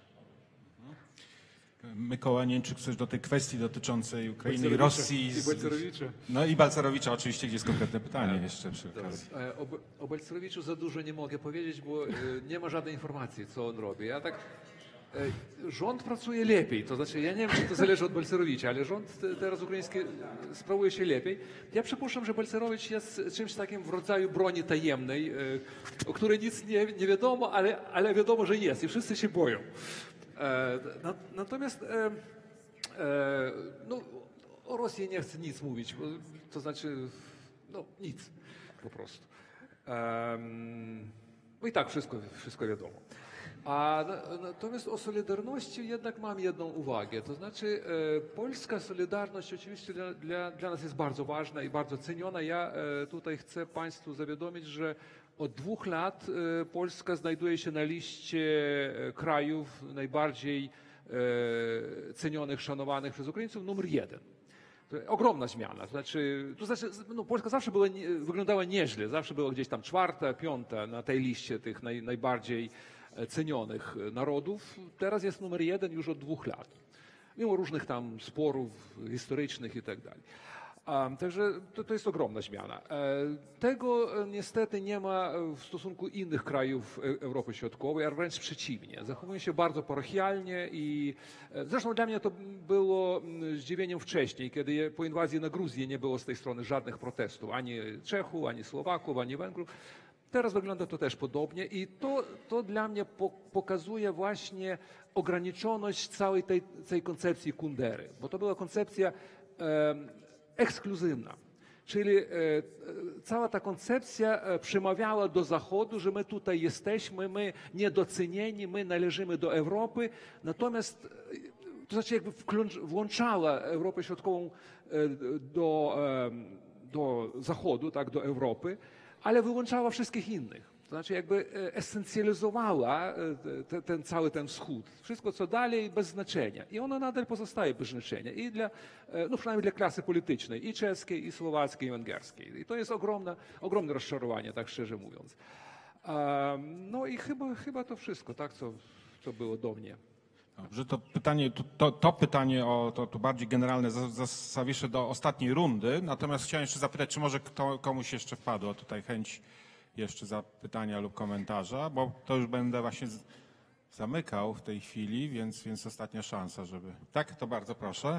Mykoła Niemczyk, coś do tej kwestii dotyczącej Ukrainy i Balcerowicza. Rosji. I z- Balcerowicza. No i Balcerowicza oczywiście, gdzie jest konkretne pytanie jeszcze przy okazji. E, O, o Balcerowiczu za dużo nie mogę powiedzieć, bo e, nie ma żadnej informacji, co on robi. Ja tak, e, rząd pracuje lepiej, to znaczy ja nie wiem, czy to zależy od Balcerowicza, ale rząd te, teraz ukraiński sprawuje się lepiej. Ja przypuszczam, że Balcerowicz jest czymś takim w rodzaju broni tajemnej, e, o której nic nie, nie wiadomo, ale, ale wiadomo, że jest i wszyscy się boją. E, na, natomiast e, e, no, o Rosji nie chcę nic mówić, bo, to znaczy no nic po prostu. Um, no i tak wszystko, wszystko wiadomo. A na, natomiast o Solidarności jednak mam jedną uwagę, to znaczy e, polska Solidarność oczywiście dla, dla, dla nas jest bardzo ważna i bardzo ceniona. Ja e, tutaj chcę Państwu zawiadomić, że od dwóch lat e, Polska znajduje się na liście e, krajów najbardziej e, cenionych, szanowanych przez Ukraińców numer jeden. To ogromna zmiana. To znaczy, to znaczy no, Polska zawsze była, nie, wyglądała nieźle, zawsze była gdzieś tam czwarta, piąta na tej liście tych naj, najbardziej cenionych narodów. Teraz jest numer jeden już od dwóch lat. Mimo różnych tam sporów historycznych i tak dalej. Um, także to, to jest ogromna zmiana. E, tego e, niestety nie ma w stosunku innych krajów e, Europy Środkowej, a wręcz przeciwnie. Zachowują się bardzo parochialnie i e, zresztą dla mnie to było m, zdziwieniem wcześniej, kiedy je, po inwazji na Gruzję nie było z tej strony żadnych protestów, ani Czechów, ani Słowaków, ani Węgrów. Teraz wygląda to też podobnie i to, to dla mnie po, pokazuje właśnie ograniczoność całej tej, tej koncepcji Kundery, bo to była koncepcja e, ekskluzywna. Czyli e, cała ta koncepcja e, przemawiała do Zachodu, że my tutaj jesteśmy, my niedocenieni, my należymy do Europy, natomiast e, to znaczy jakby wklącz, włączała Europę Środkową e, do, e, do Zachodu, tak, do Europy, ale wyłączała wszystkich innych. To znaczy jakby esencjalizowała te, ten cały ten wschód. Wszystko co dalej bez znaczenia. I ono nadal pozostaje bez znaczenia. I dla, no przynajmniej dla klasy politycznej, i czeskiej, i słowackiej, i węgierskiej. I to jest ogromne, ogromne rozczarowanie, tak szczerze mówiąc. Um, no i chyba, chyba to wszystko, tak, co, co było do mnie. Dobrze, to pytanie, to, to, to pytanie o to, to bardziej generalne za- za- zawiszę do ostatniej rundy, natomiast chciałem jeszcze zapytać, czy może kto, komuś jeszcze wpadło tutaj chęć jeszcze zapytania lub komentarza, bo to już będę właśnie z- zamykał w tej chwili, więc, więc ostatnia szansa, żeby... Tak, to bardzo proszę.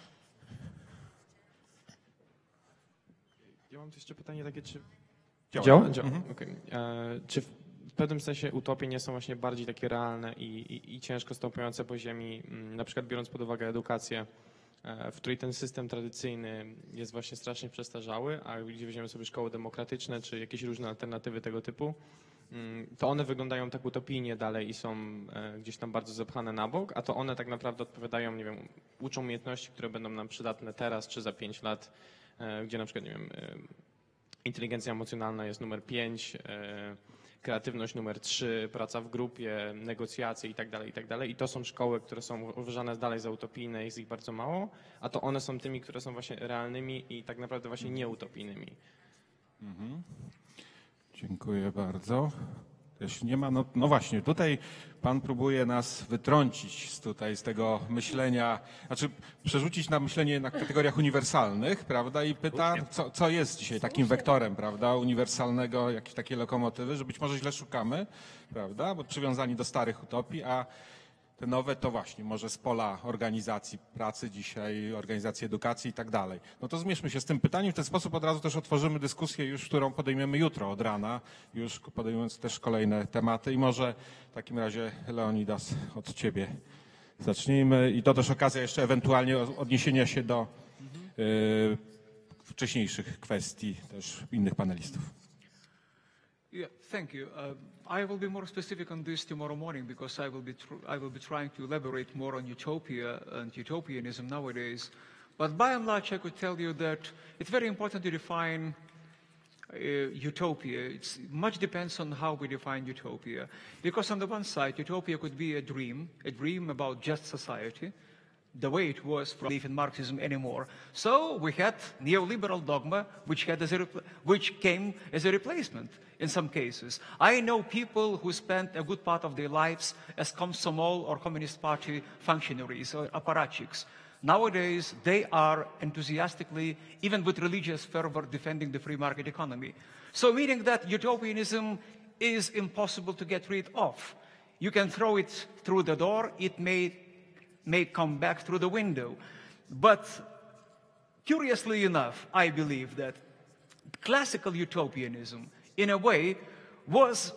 Ja mam tu jeszcze pytanie takie, czy... Działa. Działa? Działa. Mhm. Okej. E, Czy w w pewnym sensie utopie nie są właśnie bardziej takie realne i, i, i ciężko stąpające po ziemi, mm, na przykład biorąc pod uwagę edukację, e, w której ten system tradycyjny jest właśnie strasznie przestarzały, a gdzie weźmiemy sobie szkoły demokratyczne czy jakieś różne alternatywy tego typu, mm, to one wyglądają tak utopijnie dalej i są e, gdzieś tam bardzo zepchane na bok, a to one tak naprawdę odpowiadają, nie wiem, uczą umiejętności, które będą nam przydatne teraz czy za pięć lat, e, gdzie na przykład, nie wiem, e, inteligencja emocjonalna jest numer pięć, e, kreatywność numer trzy, praca w grupie, negocjacje i tak dalej, i tak dalej. I to są szkoły, które są uważane dalej za utopijne, jest ich bardzo mało, a to one są tymi, które są właśnie realnymi i tak naprawdę właśnie nieutopijnymi. Mhm. Dziękuję bardzo. Jeśli nie ma, no, no właśnie, tutaj pan próbuje nas wytrącić z tutaj z tego myślenia, znaczy przerzucić na myślenie na kategoriach uniwersalnych, prawda? I pyta, co, co jest dzisiaj takim wektorem, prawda, uniwersalnego, jakieś takie lokomotywy, że być może źle szukamy, prawda, bo przywiązani do starych utopii, a te nowe to właśnie może z pola organizacji pracy dzisiaj, organizacji edukacji i tak dalej. No to zmierzmy się z tym pytaniem. W ten sposób od razu też otworzymy dyskusję już, którą podejmiemy jutro od rana, już podejmując też kolejne tematy. I może w takim razie Leonidas od ciebie zacznijmy. I to też okazja jeszcze ewentualnie odniesienia się do y, wcześniejszych kwestii też innych panelistów. Yeah, thank you. Uh, I will be more specific on this tomorrow morning because I will be tr- I will be trying to elaborate more on utopia and utopianism nowadays. But by and large, I could tell you that it's very important to define uh, utopia. It's much depends on how we define utopia. Because on the one side, utopia could be a dream, a dream about just society, the way it was for belief in Marxism anymore. So we had neoliberal dogma, which had as a repl- which came as a replacement in some cases. I know people who spent a good part of their lives as Komsomol or Communist Party functionaries or apparatchiks. Nowadays, they are enthusiastically, even with religious fervor, defending the free market economy. So meaning that utopianism is impossible to get rid of. You can throw it through the door, it may may come back through the window. But curiously enough, I believe that classical utopianism, in a way, was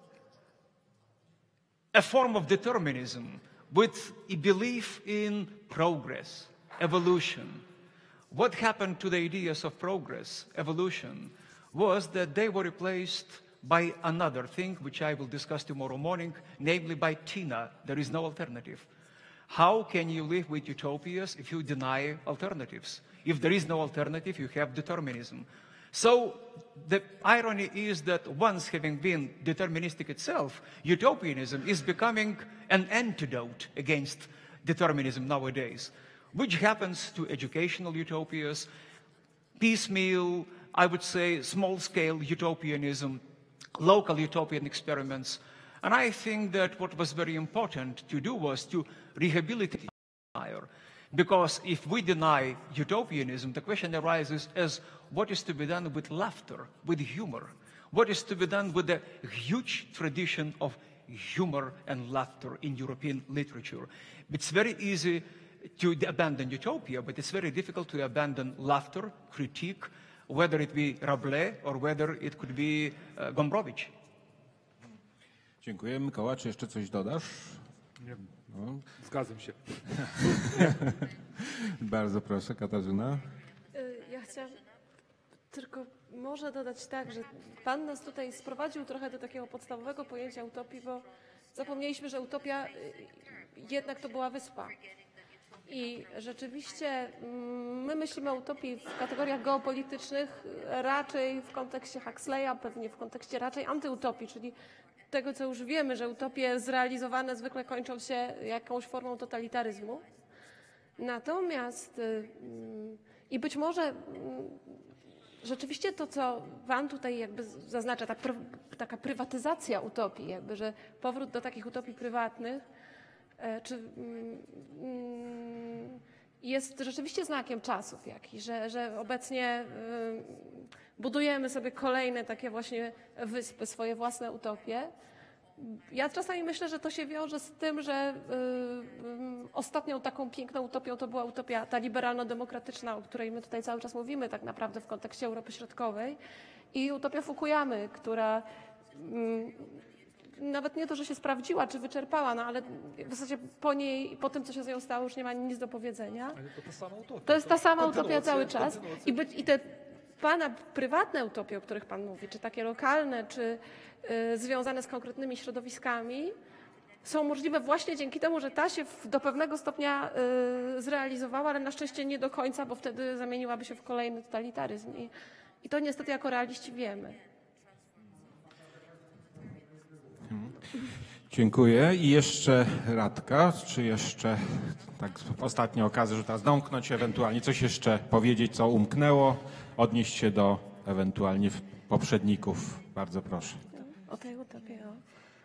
a form of determinism with a belief in progress, evolution. What happened to the ideas of progress, evolution, was that they were replaced by another thing, which I will discuss tomorrow morning, namely by Tina. There is no alternative. How can you live with utopias if you deny alternatives? If there is no alternative, you have determinism. So the irony is that once having been deterministic itself, utopianism is becoming an antidote against determinism nowadays, which happens to educational utopias, piecemeal, I would say small-scale utopianism, local utopian experiments. And I think that what was very important to do was to rehabilitate desire. Because if we deny utopianism, the question arises as what is to be done with laughter, with humor? What is to be done with the huge tradition of humor and laughter in European literature? It's very easy to abandon utopia, but it's very difficult to abandon laughter, critique, whether it be Rabelais or whether it could be uh, Gombrowicz. Dziękuję. Mikołaj, czy jeszcze coś dodasz? Nie. No. Zgadzam się. Bardzo proszę, Katarzyna. Y, Ja chciałam tylko może dodać tak, że Pan nas tutaj sprowadził trochę do takiego podstawowego pojęcia utopii, bo zapomnieliśmy, że utopia y, jednak to była wyspa. I rzeczywiście mm, my myślimy o utopii w kategoriach geopolitycznych raczej w kontekście Huxleya, pewnie w kontekście raczej antyutopii, czyli tego, co już wiemy, że utopie zrealizowane zwykle kończą się jakąś formą totalitaryzmu. Natomiast y, i być może y, rzeczywiście to, co Pan tutaj jakby zaznacza, ta pr taka prywatyzacja utopii, jakby, że powrót do takich utopii prywatnych, e, czy mm, mm, jest rzeczywiście znakiem czasów jakiś, że, że obecnie y, budujemy sobie kolejne takie właśnie wyspy, swoje własne utopie. Ja czasami myślę, że to się wiąże z tym, że y, y, ostatnią taką piękną utopią to była utopia ta liberalno-demokratyczna, o której my tutaj cały czas mówimy tak naprawdę w kontekście Europy Środkowej, i utopia Fukuyamy, która y, nawet nie to, że się sprawdziła czy wyczerpała, no ale w zasadzie po niej, po tym, co się z nią stało, już nie ma nic do powiedzenia. Ale to ta sama utopia. To jest ta sama utopia Kontynuacja, cały czas. kontynuacja. I, być, I te Pana prywatne utopie, o których Pan mówi, czy takie lokalne, czy y, związane z konkretnymi środowiskami, są możliwe właśnie dzięki temu, że ta się w, do pewnego stopnia y, zrealizowała, ale na szczęście nie do końca, bo wtedy zamieniłaby się w kolejny totalitaryzm. I, i to niestety jako realiści wiemy. Dziękuję. I jeszcze Radka, czy jeszcze tak ostatnia okazja, że teraz domknąć, ewentualnie coś jeszcze powiedzieć, co umknęło, odnieść się do ewentualnie poprzedników. Bardzo proszę. O tej utopii, o.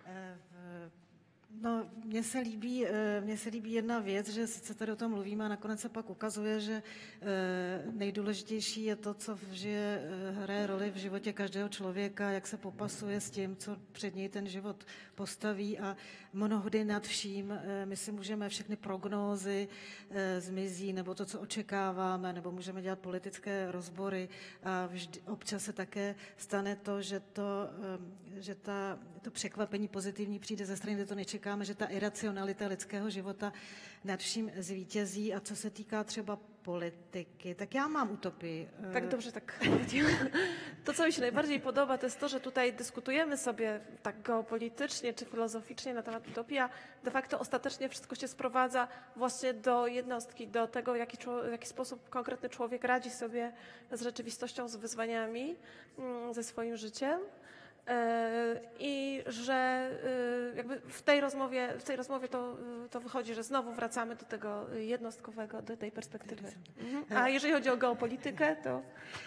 No, mně se líbí, mně se líbí jedna věc, že sice tady o tom mluvíme a nakonec se pak ukazuje, že nejdůležitější je to, co vžije, hraje roli v životě každého člověka, jak se popasuje s tím, co před něj ten život postaví, a mnohdy nad vším my si můžeme všechny prognózy zmizí, nebo to, co očekáváme, nebo můžeme dělat politické rozbory, a vždy, občas se také stane to, že to, že ta, to překvapení pozitivní přijde ze strany, kde to nečekáme, že ta iracionalita lidského života nad vším zvítězí. A co se týká třeba politiky, tak já mám utopii. Tak dobrze, tak to, co mi się najbardziej podoba, to jest to, że tutaj dyskutujemy sobie tak geopolitycznie czy filozoficznie na temat utopii, a de facto ostatecznie wszystko się sprowadza właśnie do jednostki, do tego, w jaki, w jaki sposób konkretny człowiek radzi sobie z rzeczywistością, z wyzwaniami, ze swoim życiem. I że jakby w tej rozmowie, w tej rozmowie to, to wychodzi, że znowu wracamy do tego jednostkowego, do tej perspektywy. Mhm. A jeżeli chodzi o geopolitykę, to...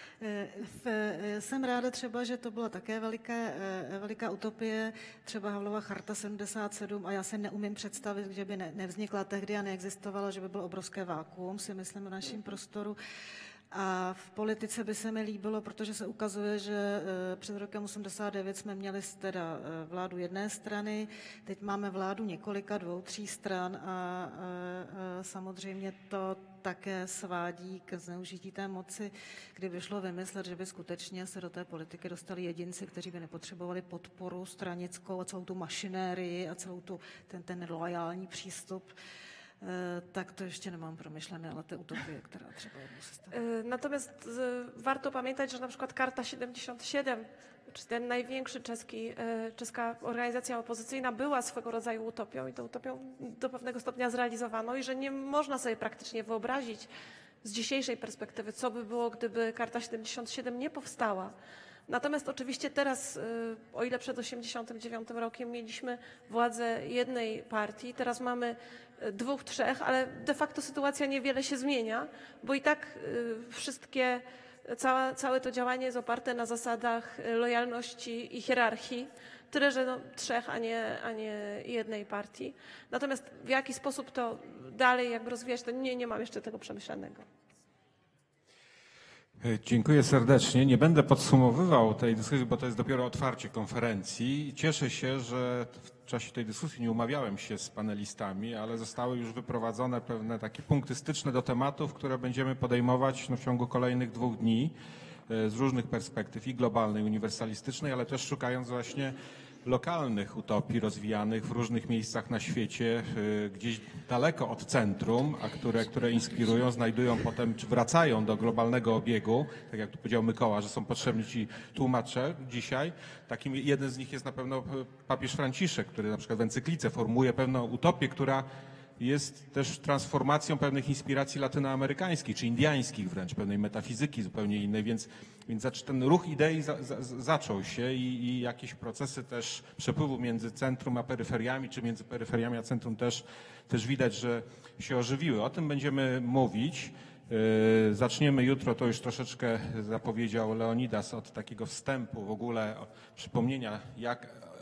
Jsem ráda třeba, že to byla také veliké, veliká utopie, třeba Havlova charta sedmdesát sedm, a já se neumím představit, že by ne, nevznikla tehdy a neexistovala, že by bylo obrovské vákuum, si myslím, v našem prostoru. A v politice by se mi líbilo, protože se ukazuje, že před rokem osmdesát devět jsme měli teda vládu jedné strany, teď máme vládu několika, dvou, tří stran, a, a, a samozřejmě to také svádí k zneužití té moci, kdyby šlo vymyslet, že by skutečně se do té politiky dostali jedinci, kteří by nepotřebovali podporu stranickou a celou tu mašinérii a celou tu, ten, ten loajální přístup. Tak to jeszcze nie mam promyślane, ale te utopie, która trzeba odnosić. Natomiast warto pamiętać, że na przykład Karta siedemdziesiąt siedem, czy ten największy czeski, czeska organizacja opozycyjna, była swego rodzaju utopią i tą utopią do pewnego stopnia zrealizowano, i że nie można sobie praktycznie wyobrazić z dzisiejszej perspektywy, co by było, gdyby Karta siedemdziesiąt siedem nie powstała. Natomiast oczywiście teraz, o ile przed osiemdziesiątym dziewiątym rokiem mieliśmy władzę jednej partii, teraz mamy dwóch, trzech, ale de facto sytuacja niewiele się zmienia, bo i tak wszystkie, cała, całe to działanie jest oparte na zasadach lojalności i hierarchii, tyle że no, trzech, a nie, a nie jednej partii. Natomiast w jaki sposób to dalej jakby rozwijać, to nie, nie mam jeszcze tego przemyślanego. Dziękuję serdecznie. Nie będę podsumowywał tej dyskusji, bo to jest dopiero otwarcie konferencji. Cieszę się, że w czasie tej dyskusji nie umawiałem się z panelistami, ale zostały już wyprowadzone pewne takie punkty styczne do tematów, które będziemy podejmować no, w ciągu kolejnych dwóch dni z różnych perspektyw, i globalnej, uniwersalistycznej, ale też szukając właśnie lokalnych utopii rozwijanych w różnych miejscach na świecie, gdzieś daleko od centrum, a które, które inspirują, znajdują potem, czy wracają do globalnego obiegu, tak jak tu powiedział Mykoła, że są potrzebni ci tłumacze dzisiaj. Takim, jeden z nich jest na pewno papież Franciszek, który na przykład w encyklice formułuje pewną utopię, która jest też transformacją pewnych inspiracji latynoamerykańskich, czy indiańskich wręcz, pewnej metafizyki zupełnie innej, więc, więc ten ruch idei za, za, zaczął się i, i jakieś procesy też przepływu między centrum a peryferiami, czy między peryferiami a centrum też, też widać, że się ożywiły. O tym będziemy mówić. Yy, zaczniemy jutro, to już troszeczkę zapowiedział Leonidas, od takiego wstępu w ogóle, przypomnienia, jak